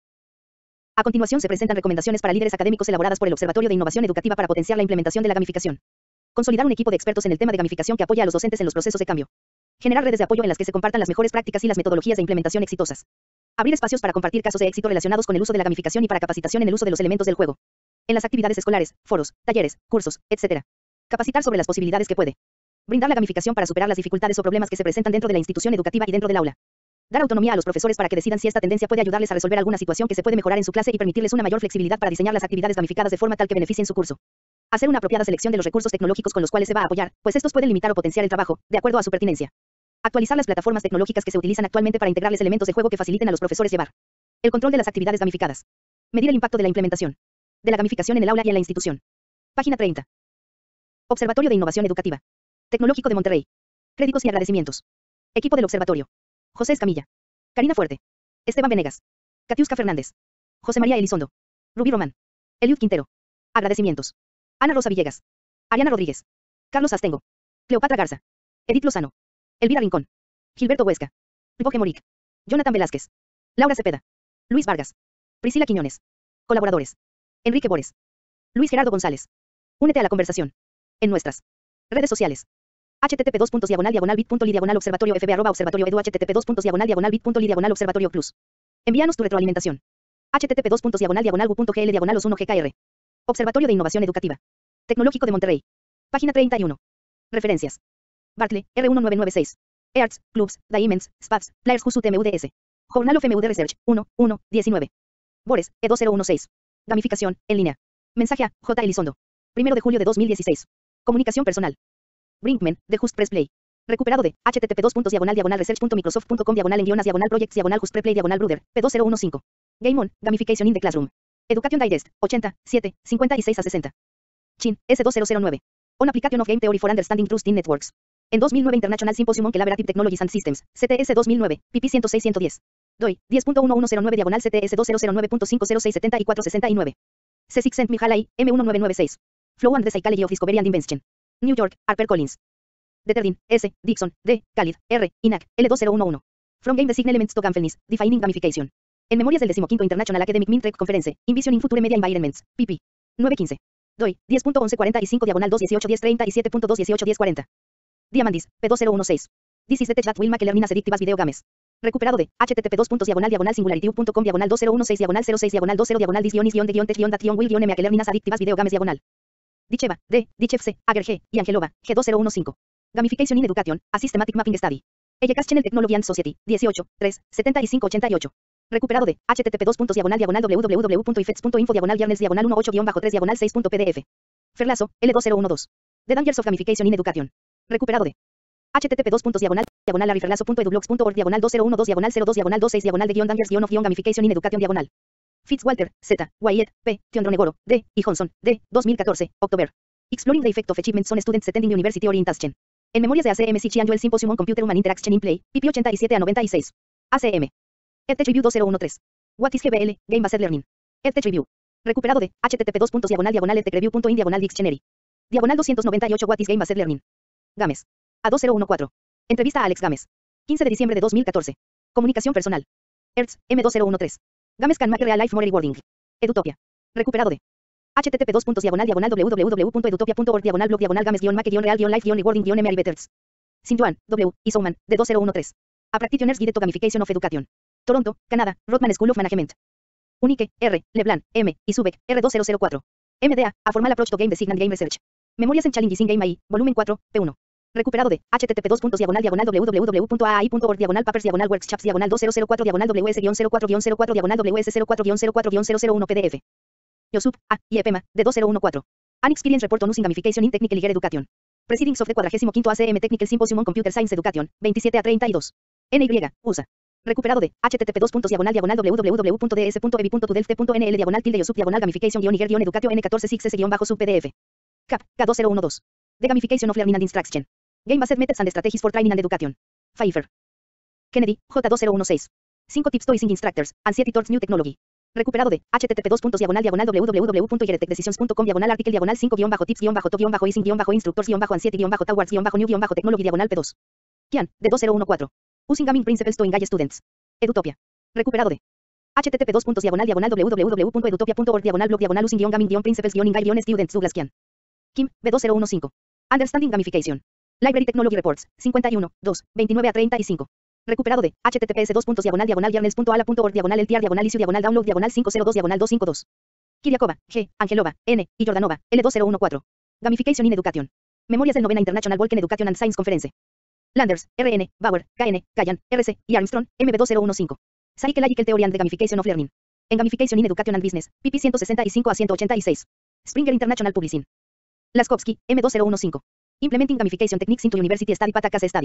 A continuación se presentan recomendaciones para líderes académicos elaboradas por el Observatorio de Innovación Educativa para potenciar la implementación de la gamificación. Consolidar un equipo de expertos en el tema de gamificación que apoya a los docentes en los procesos de cambio. Generar redes de apoyo en las que se compartan las mejores prácticas y las metodologías de implementación exitosas. Abrir espacios para compartir casos de éxito relacionados con el uso de la gamificación y para capacitación en el uso de los elementos del juego. En las actividades escolares, foros, talleres, cursos, etcétera. Capacitar sobre las posibilidades que puede brindar la gamificación para superar las dificultades o problemas que se presentan dentro de la institución educativa y dentro del aula. Dar autonomía a los profesores para que decidan si esta tendencia puede ayudarles a resolver alguna situación que se puede mejorar en su clase y permitirles una mayor flexibilidad para diseñar las actividades gamificadas de forma tal que beneficien su curso. Hacer una apropiada selección de los recursos tecnológicos con los cuales se va a apoyar, pues estos pueden limitar o potenciar el trabajo, de acuerdo a su pertinencia. Actualizar las plataformas tecnológicas que se utilizan actualmente para integrarles elementos de juego que faciliten a los profesores llevar el control de las actividades gamificadas. Medir el impacto de la implementación de la gamificación en el aula y en la institución. Página treinta. Observatorio de Innovación Educativa Tecnológico de Monterrey. Créditos y agradecimientos. Equipo del observatorio: José Escamilla, Karina Fuerte, Esteban Venegas, Katiuska Fernández, José María Elizondo, Rubí Román, Eliud Quintero. Agradecimientos: Ana Rosa Villegas, Ariana Rodríguez, Carlos Astengo, Cleopatra Garza, Edith Lozano, Elvira Rincón, Gilberto Huesca, Boje Moric, Jonathan Velázquez, Laura Cepeda, Luis Vargas, Priscila Quiñones. Colaboradores: Enrique Bores, Luis Gerardo González. Únete a la conversación en nuestras redes sociales. http dos puntos diagonal diagonal bit.ly diagonal observatorio fb arroba observatorio edu http dos puntos diagonal diagonal bit.ly diagonal observatorio plus. Envíanos tu retroalimentación. http dos puntos diagonal diagonal gu.gl diagonal os uno gkr. Observatorio de Innovación Educativa Tecnológico de Monterrey. Página treinta y uno. Referencias: Bartley, R uno nueve nueve seis. Earts, Clubs, Diamonds, Spabs, Players Who M U D S. Journal of M U D Research, uno, uno, diecinueve. Bores, E dos cero uno seis. Gamificación, en línea. Mensaje a J. Elizondo. primero de julio de dos mil dieciséis. Comunicación personal. Brinkman, de Just Press Play. Recuperado de http dos puntos diagonal diagonal research.microsoft.com diagonal en guionas diagonal projects diagonal Just Press Play diagonal Brother, P dos cero uno cinco. Game On, Gamification in the Classroom. Education Digest, ochenta, siete, cincuenta y seis a sesenta. Chin, S dos cero cero nueve. On Application of Game Theory for Understanding Trust in Networks. En dos mil nueve International Symposium on Collaborative Technologies and Systems, C T S dos mil nueve, P P ciento seis ciento diez. DOI, diez punto uno uno cero nueve diagonal C T S dos cero cero nueve punto cinco cero seis siete cuatro seis nueve. C six and Mihalai, M uno nueve nueve seis. Flow and the Psychology of Discovery and Invention. New York, HarperCollins. Deterdin, S. Dixon, D. Khalid, R. Inak, L dos cero uno uno. From Game Design Elements to Gamefulness, Defining Gamification. En Memorias del decimoquinto International Academic Mintrek Conference, Envisioning Future Media Environments, pp. nueve quince. DOI, diez punto once cuarenta y cinco diagonal dos dieciocho diez treinta y siete punto dos dieciocho diez cuarenta. Diamandis, P dos cero uno seis. This is the tech that will make learning as addictive as video games. Recuperado de http dos puntos diagonal diagonal singularity.com diagonal dos cero uno seis diagonal cero seis diagonal dos cero diagonal dis guion is guion de guion tech guion dat guion will guion make learning as addictive as video games diagonal. Dicheva, D. Dichev C. Ager G. y Angelova, G dos cero uno cinco. Gamification in Education, a Systematic Mapping Study. Eyecast Channel Technology and Society, dieciocho, tres, setenta y cinco ochenta y ocho. Recuperado de http dos puntos diagonal diagonal www.ifex.info diagonal viernes diagonal dieciocho guion bajo tres diagonal seis punto pdf. Ferlazo, L dos cero uno dos. The Dangers of Gamification in Education. Recuperado de http dos puntos diagonal diagonal larryferlazo.edublogs.org diagonal dos cero uno dos diagonal cero dos diagonal veintiséis diagonal de guion dangers guion of guion gamification in education diagonal. Fitzwalter, Z, Wyatt, P, Tiondronegoro, D, y Johnson, D, dos mil catorce, October. Exploring the effect of achievements on students attending university orientation. En Memorias de A C M C Chianjo el Symposium on Computer Human Interaction in Play, P P ochenta y siete a noventa y seis. A C M. EdTech Review dos cero uno tres. What is G B L, Game Based Learning. EdTech Review. Recuperado de http dos puntos diagonal diagonal edtechreview.in diagonal dictionary. Diagonal doscientos noventa y ocho What is Game Based Learning. Games. A dos cero uno cuatro. Entrevista a Alex Games. quince de diciembre de dos mil catorce. Comunicación personal. Hertz, M dos cero uno tres. Games can make real life more rewarding. Edutopia. Recuperado de http dos puntos diagonal diagonal www.edutopia.org diagonal blog diagonal games guion make guion real guion life guion rewarding guion emery betters. Sinjuan, W, y Souman, de dos cero uno tres. A Practitioner's Guide to Gamification of Education. Toronto, Canadá, Rodman School of Management. Unique, R, Leblanc, M, y Subeck, R dos cero cero cuatro. M D A, A Formal Approach to Game Design and Game Research. Memorias en Challenges in Game A I, volumen cuatro, P uno. Recuperado de http dos puntos diagonal diagonal www.aai.org diagonal papers diagonal workshops diagonal dos cero cero cuatro diagonal ws cero cuatro cero cuatro diagonal ws cero cuatro cero cuatro cero cero uno pdf. Yosup, A, y Epema, de dos cero uno cuatro. An Experience Report on Using Gamification in Technical Higher Education. Proceedings of the cuadragésimo quinto A C M Technical Symposium on Computer Science Education, veintisiete a treinta y dos. N Y, U S A. Recuperado de http dos puntos diagonal diagonal www.ds.evi.tudelft.nl diagonal tilde yosup diagonal gamification guion guion educatio n catorce six s guion bajo sub pdf. Cap, K dos cero uno dos. The Gamification of Learning and Instruction. Game Based Methods and Strategies for Training and Education. Pfeiffer. Kennedy, J dos cero uno seis. cinco tips to using instructors, Anxiety towards New Technology. Recuperado de http dos puntos diagonal diagonal www.yeretechdecisions.com diagonal article diagonal cinco guion bajo tips guion bajo to guion bajo easing guion bajo instructors guion bajo anxiety guion bajo towards guion bajo new guion bajo technology diagonal P dos. Kian, de dos cero uno cuatro. Using Gaming Principles to Engage Students. Edutopia. Recuperado de http dos puntos diagonal diagonal www.edutopia.org diagonal blog diagonal using guion gaming guion principles guion engage guion students Douglas Kian. Kim, B dos cero uno cinco. Understanding Gamification. Library Technology Reports, cincuenta y uno, dos, veintinueve a treinta y cinco. Recuperado de https dos puntos diagonal diagonal yarnels.ala.org diagonal ltr diagonal issue diagonal download diagonal cinco cero dos diagonal doscientos cincuenta y dos. Kiriakova, G, Angelova, N, y Jordanova, L dos cero uno cuatro. Gamification in Education. Memorias del novena International Vulcan Education and Science Conference. Landers, R N, Bauer, K N, Kayan, R C, y Armstrong, M B dos cero uno cinco. Psychological Theory and the Gamification of Learning. En Gamification in Education and Business, P P ciento sesenta y cinco a ciento ochenta y seis. Springer International Publishing. Laskowski, M dos cero uno cinco. Implementing Gamification Techniques into University Study Pata Case Study.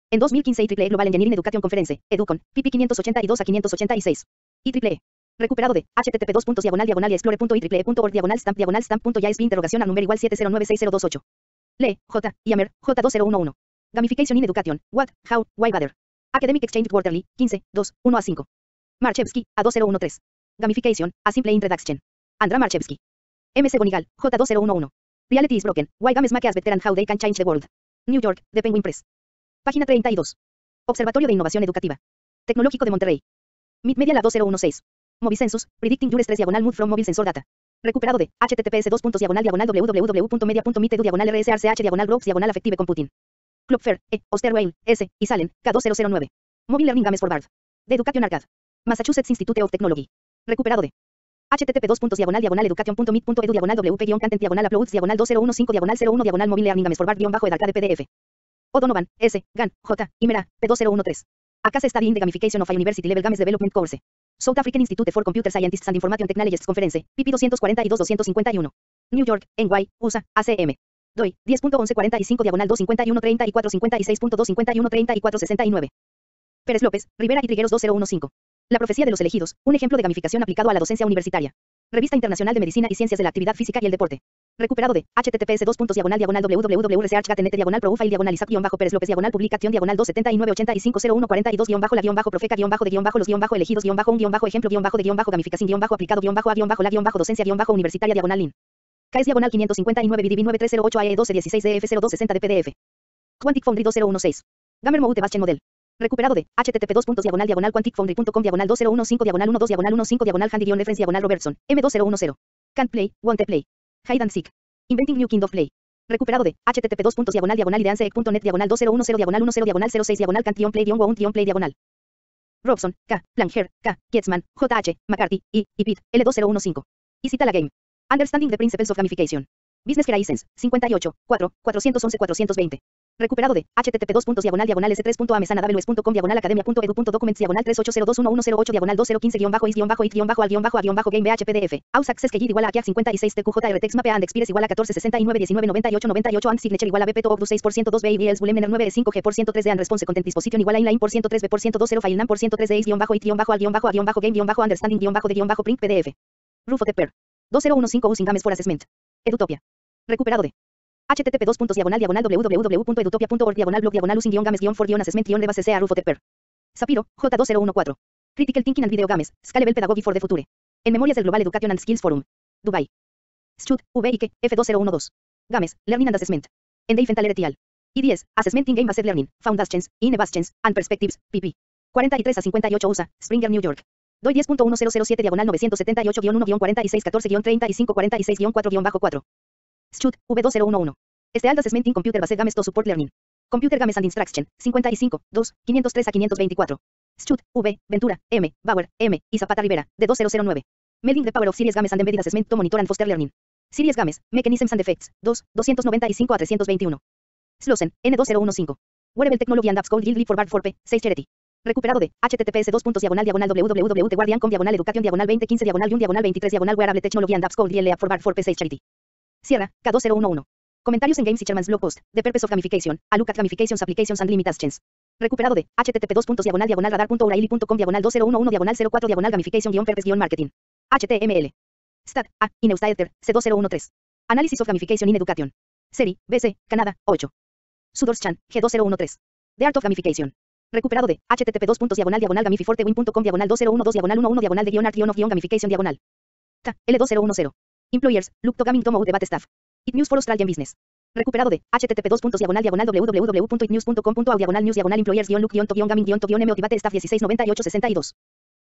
En dos mil quince I triple E Global Engineering Education Conference, Educon, P P quinientos ochenta y dos a quinientos ochenta y seis. I triple E. Recuperado de http dos puntos diagonal diagonal y explore.itriple.org diagonal stamp diagonal stamp.js interrogación a número igual siete cero nueve seis cero dos ocho. Lee, J, Yammer, J dos cero uno uno. Gamification in Education, What, How, Why Bother. Academic Exchange Quarterly, quince, dos, uno a cinco. Marchevsky, A dos cero uno tres. Gamification, A Simple Introduction. Andra Marchevsky. M C Gonigal, J dos cero uno uno. Reality is broken, Why games make us better and how they can change the world. New York, The Penguin Press. Página treinta y dos. Observatorio de Innovación Educativa. Tecnológico de Monterrey. Mid Media Lab dos cero uno seis. Movicensus, Predicting Your Stress diagonal Mood from Mobile Sensor Data. Recuperado de https dos puntos diagonal diagonal www.media.mitedu diagonal rsrch diagonal blogs diagonal affective computing. Cloudflare, E, Osterweill, S, y Salen, K dos cero cero nueve. Mobile Learning Games for Bard. The Education Arcade. Massachusetts Institute of Technology. Recuperado de http dos puntos diagonal diagonal education.mit.edu diagonal wp-content diagonal uploads diagonal dos cero uno cinco diagonal cero uno diagonal Mobile Learning Games for Bard guión bajo Edarcade P D F. O'Donovan, S, Gan, J, Imera, P dos cero uno tres. Acas Study in the Gamification of a University Level Games Development Course. South African Institute for Computer Scientists and Information Technologists Conference, P P doscientos cuarenta y dos doscientos cincuenta y uno. New York, N Y, U S A, A C M. D O I, diez punto once cuarenta y cinco diagonal dos cincuenta y uno treinta y cuatro cincuenta y seis punto dos cincuenta y uno treinta y cuatro sesenta y nueve. Pérez López, Rivera y Trigueros dos cero uno cinco. La profecía de los elegidos, un ejemplo de gamificación aplicado a la docencia universitaria. Revista Internacional de Medicina y Ciencias de la Actividad Física y el Deporte. Recuperado de https dos puntos diagonal diagonal www.researchgate.net diagonal profile diagonal isaac guión bajo Pérez López diagonal publicación diagonal dos setenta y nueve ochenta y cinco cero uno cuarenta y dos guión bajo la guión bajo profeca guión bajo de guión bajo los guión bajo elegidos guión bajo un guión bajo ejemplo guión bajo de guión bajo gamificación guión bajo aplicado guión bajo a guión bajo la guión bajo docencia guión bajo universitaria diagonal lin. K es diagonal quinientos cincuenta y nueve B D B nueve tres cero ocho A E doce dieciséis D F cero dos sesenta de P D F. Quantic Foundry dos cero uno seis. Gamer Mode Bastion Model. Recuperado de http dos puntos diagonal diagonal quanticfoundry.com diagonal dos cero uno cinco diagonal uno dos diagonal uno cinco diagonal handy reference diagonal Robertson M dos cero uno cero. Can't play, won't play. Hide and seek. Inventing new kind of play. Recuperado de http dos puntos diagonal diagonal ideanseec.net diagonal dos cero uno cero diagonal uno cero diagonal cero seis diagonal cantion play diagonal won't play diagonal. Robson, K, Planger, K, Kietzman, J H, McCarthy, I, y Pitt, L dos cero uno cinco. Y cita la game. Understanding the Principles of Gamification. Business Horizons, cincuenta y ocho, cuatro, cuatrocientos once cuatrocientos veinte. Recuperado de http dos puntos diagonal diagonal s tres punto amesanadables punto com diagonal academia.edu.documents diagonal tres ocho cero dos uno uno cero ocho diagonal dos cero quince guión bajo is guión bajo it guión bajo al guión bajo a guión bajo game bh pdf. Aus access que igual a K cincuenta y seis T Q J R text map and expires igual a catorce sesenta y nueve diecinueve noventa y ocho noventa y ocho and signature igual a B P to of seis por ciento dos B y else bulemener nueve de cinco G por ciento tres de and response content disposition igual a inline por ciento tres B por ciento dos cero file nam por ciento tres de is guión bajo it guión bajo al guión bajo a guión bajo game guión bajo understanding guión bajo de guión bajo print pdf. Rufo Tepper. dos cero uno cinco using games for assessment. Edutopia. Recuperado de http dos puntos diagonal diagonal www.edutopia.org diagonal blog diagonal using guión games guión for guión assessment guión de base sea Rufo Tepper. Sapiro, J dos cero uno cuatro. Critical Thinking and Video Games, Scalable Pedagogy for the Future. En Memorias del Global Education and Skills Forum. Dubai. Stut, V I K, F dos cero uno dos. Games, Learning and Assessment. En Dave Fentaler et al. I diez, Assessment in Game Based Learning, Foundations, Innovations, and Perspectives, P P. cuarenta y tres a cincuenta y ocho U S A, Springer, New York. D O I diez punto uno cero cero siete diagonal novecientos setenta y ocho guión uno guión cuarenta y seis catorce guión treinta y cinco cuarenta y seis guión cuatro guión bajo cuatro. Stut, V dos cero uno uno. Este Alt Assessment in Computer Based Games to Support Learning. Computer Games and Instruction, cincuenta y cinco, dos, quinientos tres a quinientos veinticuatro. Stut, V, Ventura, M, Bauer, M, y Zapata Rivera, de dos cero cero nueve. Melding the Power of Series Games and Embedded Assessment to Monitor and Foster Learning. Series Games, Mechanisms and Effects, dos, doscientos noventa y cinco a trescientos veintiuno. Slossen, N dos cero uno cinco. Wearable Technology and Apps Code Guild for Bard for P, seis Charity. Recuperado de https dos puntos diagonal diagonal www.guardian.com diagonal education diagonal veinte quince diagonal un diagonal veintitrés diagonal Wearable Technology and Apps Code Guild for Bard for P seis Charity. Sierra, K dos cero uno uno. Comentarios en Games y Chairman's Blog Post, The Purpose of Gamification, a look at Gamifications Applications and Limitations. Recuperado de http dos puntos diagonal diagonal radar.o'reilly.com diagonal dos cero uno uno diagonal cero cuatro diagonal gamification guión purpose guión marketing. H T M L. Stat, A, Ineustaether, C dos cero uno tres. Análisis of Gamification in Education. Seri, B C, Canadá, ocho. Sudorschan, G dos cero uno tres. The Art of Gamification. Recuperado de http dos puntos diagonal diagonal gamififortewin.com diagonal dos cero uno dos diagonal uno uno diagonal de guión art guión of guión gamification diagonal. T, L dos cero uno cero. Employers, look to gaming to mode debate staff. It news for Australian business. Recuperado de http dos puntos diagonal diagonal www.itnews.com.au diagonal news diagonal employers guión look guión to guión gaming guión to guión m debate staff dieciséis noventa y ocho sesenta y dos.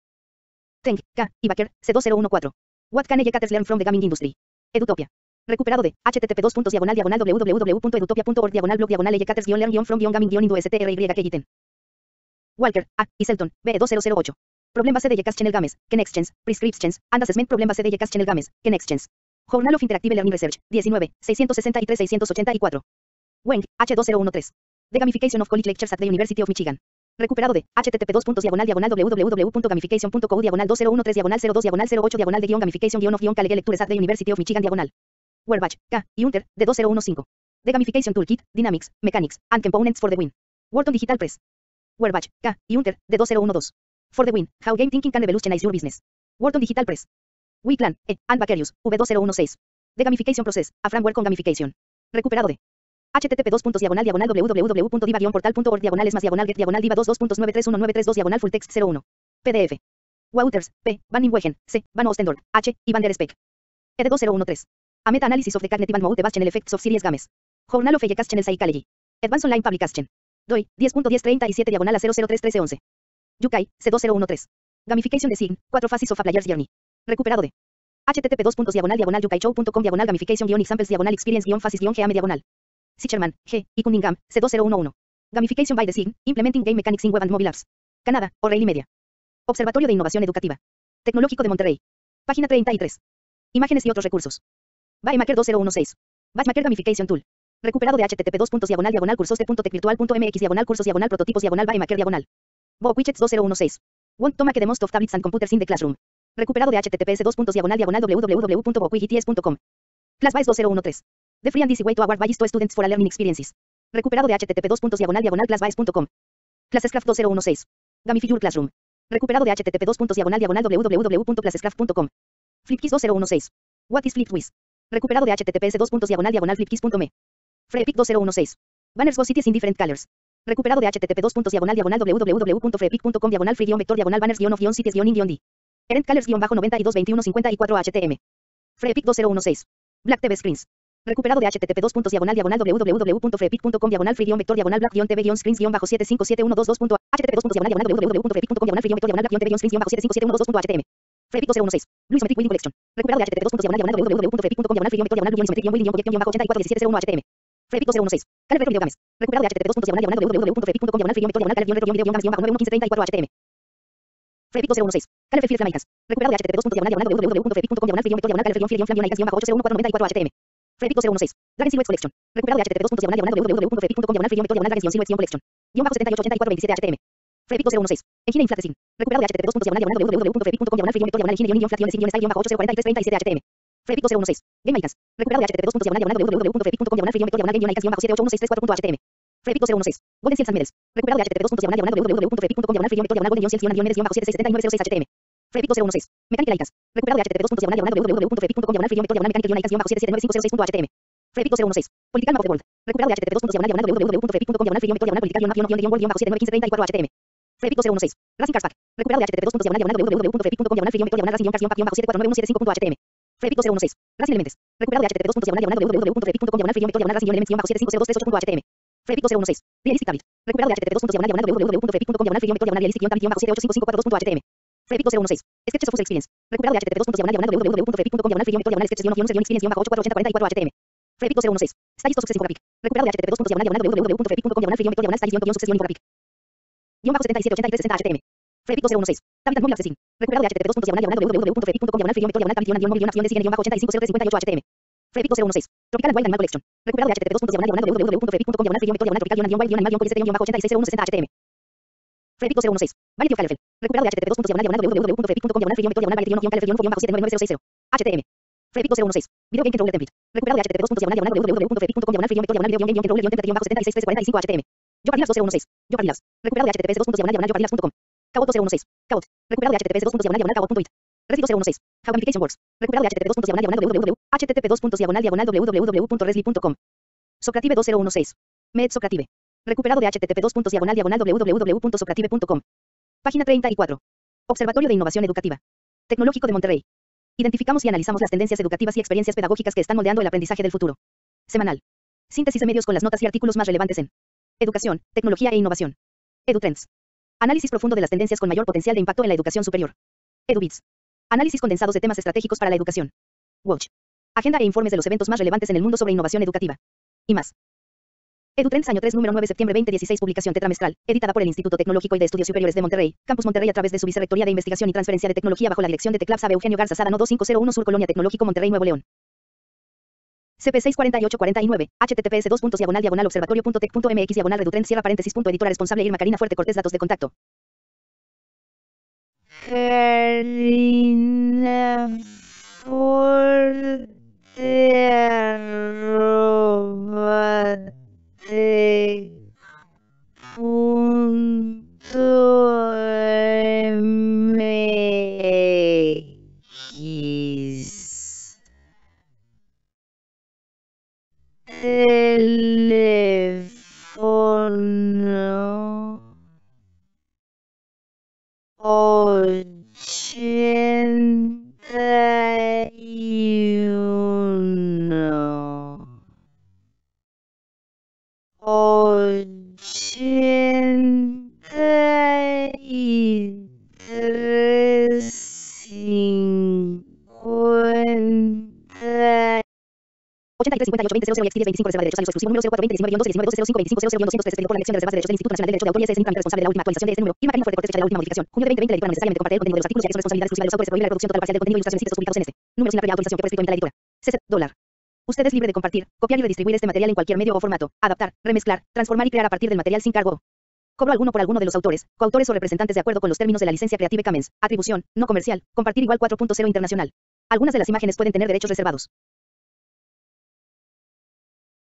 Teng, K, y Baker, C dos cero uno cuatro. What can educators learn from the gaming industry? Edutopia. Recuperado de http dos puntos diagonal diagonal www.edutopia.org diagonal blog diagonal educators guión learn guión from guión gaming guión indo stryk. Walker, A, y Selton, B dos cero cero ocho. Problem base de Yekas Channel Games, Connections, Prescriptions, and Assessment Problem base de Yekas Channel Games, Connections. Journal of Interactive Learning Research, diecinueve, seiscientos sesenta y tres seiscientos ochenta y cuatro. Weng, H dos cero uno tres. The Gamification of College Lectures at the University of Michigan. Recuperado de http dos puntos diagonal diagonal www.gamification.co diagonal dos cero uno tres diagonal cero dos diagonal cero ocho diagonal de guión gamification guión of guión Calege Lectures at the University of Michigan diagonal. Werbach, K, y Hunter, de dos cero uno cinco. The Gamification Toolkit, Dynamics, Mechanics, and Components for the Win. Wharton Digital Press. Werbach, K. y Unter, de dos mil doce. For the win, How Game Thinking Can Revolutionize Your Business. Wharton Digital Press. Wiclan, E. and Bacarius, V dos mil dieciséis. The Gamification Process, a Framework on Gamification. Recuperado de http dos puntos diagonal diagonal www.diva-portal.org diagonales más diagonal get diagonal diva dos dos puntos nueve tres uno nueve tres dos diagonal full text cero uno. P D F. Wouters, P. Van Nimwegen, C. Van Ostendorf, H. y Van der Speck. Ed dos mil trece. A Meta Analysis of the Cognitive and Motivational Effects of Series Games. Journal of Educational Psychology. Advanced Online Publication. D O I, diez punto diez treinta y siete diagonal a cero cero tres trece once. Yukai, C dos mil trece. Gamification Design, cuatro fases of a Player's Journey. Recuperado de http dos puntos diagonal diagonal yukaishow.com diagonal gamification guion examples diagonal experience guion fases guion gam diagonal. Sicherman, G. y Cunningham, C dos mil once. Gamification by Design, Implementing Game Mechanics in Web and Mobile Apps. Canadá, O'Reilly Media. Observatorio de Innovación Educativa. Tecnológico de Monterrey. Página treinta y tres. Imágenes y otros recursos. Bymaker dos mil dieciséis. Batchmaker Gamification Tool. Recuperado de http dos puntos diagonal diagonal cursos.tecvirtual.mx diagonal cursos diagonal prototipos diagonal Bymaker diagonal. Bob Widgets dos mil dieciséis. Want to make the most of tablets and computers in the classroom. Recuperado de https dos puntos diagonal diagonal www.bocwigits punto com. ClassBase dos mil trece. The free and easy way to award badges to students for a learning experiences. Recuperado de http dos puntos diagonal diagonal classbase punto com. Classescraft dos mil dieciséis. Gamify Your Classroom. Recuperado de http dos puntos diagonal diagonal www punto classescraft punto com. Flipkeys dos mil dieciséis. What is FlipWiz? Recuperado de https dos puntos diagonal diagonal flipkeys punto me. Freepic dos mil dieciséis. Banners go cities in different colors. Recuperado de http dos puntos diagonal diagonal www punto freepic punto com diagonal free guion vector diagonal banners guion of guion cities guion in guion d. Erent colors guion bajo noventa y dos veintiuno cincuenta y cuatro htm. Freepic dos mil dieciséis. Black T V Screens. Recuperado de http dos puntos diagonal diagonal www punto freepic punto com diagonal free guion vector diagonal black guion tv guion screens guion bajo siete cinco siete uno dos dos. http dos puntos diagonal diagonal www punto freepic punto com diagonal free guion vector diagonal black guion tv guion screens guion bajo siete cinco siete uno dos dos. htm. Freepic dos mil dieciséis. Blue Symmetric Building Collection. Recuperado de http dos puntos diagonal diagonal www punto freepic punto com diagonal free guion vector diagonal blue symmetric guion building guion guion bajo ochenta y cuatro diecisiete cero uno htm. Freepic dos mil dieciséis. Caleb Retro Video Games. Recuperado de http dos puntos diagonal diagonal www punto freepic punto com diagonal free guion vector diagonal caleb guion retro guion video guion bajo nueve uno quince treinta y cuatro htm. Freepic dos mil dieciséis. Caleb Field Flamicas. Recuperado de http dos puntos diagonal diagonal www punto freepic punto com diagonal free guion vector diagonal caleb guion flam guion guion bajo ocho cero uno cuatro noventa y cuatro htm. Freepic dos mil dieciséis. Dragon Silhouettes Collection. Recuperado de http dos puntos diagonal diagonal www punto freepic punto com diagonal free guion vector diagonal Dragon Silhouettes Collection. Guion bajo setenta y ocho ochenta y cuatro veintisiete htm. Freepic dos mil dieciséis. Engine Inflate Design. Recuperado de http dos puntos diagonal diagonal www punto freepic punto com diagonal free guion vector diagonal engine guion inflation design guion bajo ocho cero cuarenta y tres treinta y siete htm. Freepic dos mil dieciséis. Game Icons. Recuperado de http dos puntos diagonal diagonal www punto freepic punto com diagonal free guion vector diagonal game icons guion bajo siete ocho uno seis tres cuatro htm. Freepic dos mil dieciséis. Golden Seals and Medals. Recuperado de http dos puntos diagonal diagonal www punto freepic punto com diagonal free guion vector diagonal golden seals and medals guion bajo siete seis setenta y nueve cero seis htm. Freepic dos mil dieciséis. Mechanical Icons. Recuperado de http dos puntos diagonal diagonal www punto freepic punto com diagonal free guion vector diagonal mechanical icons guion bajo siete siete nueve cinco cero seis htm. Freepic dos mil dieciséis. Political Map of the World. Recuperado de http dos puntos diagonal diagonal www punto freepic punto com diagonal free guion vector diagonal political guion map guion guion guion bajo siete nueve quince treinta y cuatro htm. Freepic dos mil dieciséis. Racing Cars Pack. Recuperado de http dos puntos diagonal diagonal www punto freepic punto com diagonal free guion vector diagonal racing guion cars guion pack guion bajo siete cuatro nueve uno siete cinco htm. Freepic dos mil dieciséis. Racing Elements. Recuperado de http dos puntos diagonal diagonal www punto freepic punto com diagonal free guion vector diagonal racing elements guion bajo siete cinco cero dos tres ocho htm. Freepic dos mil dieciséis. Realistic Tablet. Recuperado de http dos puntos diagonal diagonal www punto freepic punto com diagonal free guion vector diagonal realistic guion tablet guion bajo siete ocho cinco cinco cuatro dos htm. Freepic dos mil dieciséis. Sketches of User Experience. Recuperado de http dos puntos diagonal diagonal www punto freepic punto com diagonal free guion vector diagonal sketches guion guion experience guion bajo ocho cuatro ochenta cuarenta y cuatro htm. Freepic dos mil dieciséis. Stylist of Success Infographic. Recuperado de http dos puntos diagonal diagonal www punto freepic punto com diagonal free guion vector diagonal stylist guion success guion infographic. Guion bajo setenta y siete ochenta y tres sesenta htm. Freepic dos mil dieciséis. Tablet and Mobile Accessing. Recuperado de http dos puntos diagonal diagonal www punto freepic punto com diagonal free guion vector diagonal tablet guion guion guion acción de guion bajo ochenta y cinco cero tres cincuenta y ocho htm. Freepic dos mil dieciséis. Tropical and Wild Animal Collection. Recuperado de http dos puntos diagonal diagonal www punto freepic punto com diagonal free guion vector diagonal tropical guion wild guion animal guion colisete guion bajo ochenta y seis cero uno sesenta htm. Freepic dos mil dieciséis. Vanity of Calefel. Recuperado de http dos puntos diagonal diagonal www punto freepic punto com diagonal free guion vector diagonal vanity guion calefel guion bajo siete nueve nueve cero seis cero htm. Freepic dos mil dieciséis. Video Game Controller Template. Recuperado de http dos puntos diagonal diagonal www punto freepic punto com diagonal free guion vector diagonal video game guion controller guion template guion bajo setenta y seis tres cuarenta y cinco htm. Jeopardy Labs dos mil dieciséis. Jeopardy Labs. Recuperado de http dos puntos diagonal diagonal jeopardy labs punto com. Cabot dos mil dieciséis. Cabot. Recuperado de http dos puntos diagonal diagonal cabot punto it. Resli dos mil dieciséis. How Gamification Works. Recuperado de http dos puntos diagonal diagonal www. http dos puntos diagonal diagonal www punto resli punto com. Socrative dos mil dieciséis. Med Socrative. Recuperado de http dos puntos diagonal diagonal www punto socrative punto com. Página treinta y cuatro. Observatorio de Innovación Educativa. Tecnológico de Monterrey. Identificamos y analizamos las tendencias educativas y experiencias pedagógicas que están moldeando el aprendizaje del futuro. Semanal. Síntesis de medios con las notas y artículos más relevantes en educación, tecnología e innovación. EduTrends. Análisis profundo de las tendencias con mayor potencial de impacto en la educación superior. EduBits. Análisis condensados de temas estratégicos para la educación. Watch. Agenda e informes de los eventos más relevantes en el mundo sobre innovación educativa. Y más. EduTrends año tres número nueve septiembre veinte dieciséis publicación tetramestral, editada por el Instituto Tecnológico y de Estudios Superiores de Monterrey, Campus Monterrey a través de su Vicerrectoría de Investigación y Transferencia de Tecnología bajo la dirección de Teclab Sabe Eugenio Garza Sada no dos cinco cero uno Sur Colonia Tecnológico Monterrey Nuevo León. C P seis cuarenta y ocho cuarenta y nueve, https dos puntos diagonal diagonal observatorio punto tec punto mx diagonal redutrend cierra paréntesis punto editora responsable Irma Karina Fuerte Cortés datos de contacto. Karina Fuerte arroba tec ochenta y tres cincuenta y ocho veinte cero cero y X diez veinticinco reserva de derechos al uso exclusivo número cero cuatro veinte diecinueve guión doce diecinueve doce cero cinco veinticinco cero cero guión doscientos tres expedido por la Dirección de Reservas de Derechos del Instituto Nacional del Derecho de Autor y S S Intran responsable de la última actualización de este número. Irma Karina fuerte corte fecha de la última modificación. Junio de veinte veinte la editora no necesariamente compartir el contenido de los artículos ya que son responsabilidad exclusiva de los autores. Se prohíbe la reproducción total o parcial del contenido e ilustraciones y textos publicados en este número sin la previa autorización que por escrito emite la editora. C C dólar. Usted es libre de compartir, copiar y redistribuir este material en cualquier medio o formato, adaptar, remezclar, transformar y crear a partir del material sin cargo. Cobro alguno por alguno de los autores, coautores o representantes de acuerdo con los términos de la licencia Creative Commons. Atribución, no comercial, compartir igual cuatro punto cero internacional. Algunas de las imágenes pueden tener derechos reservados.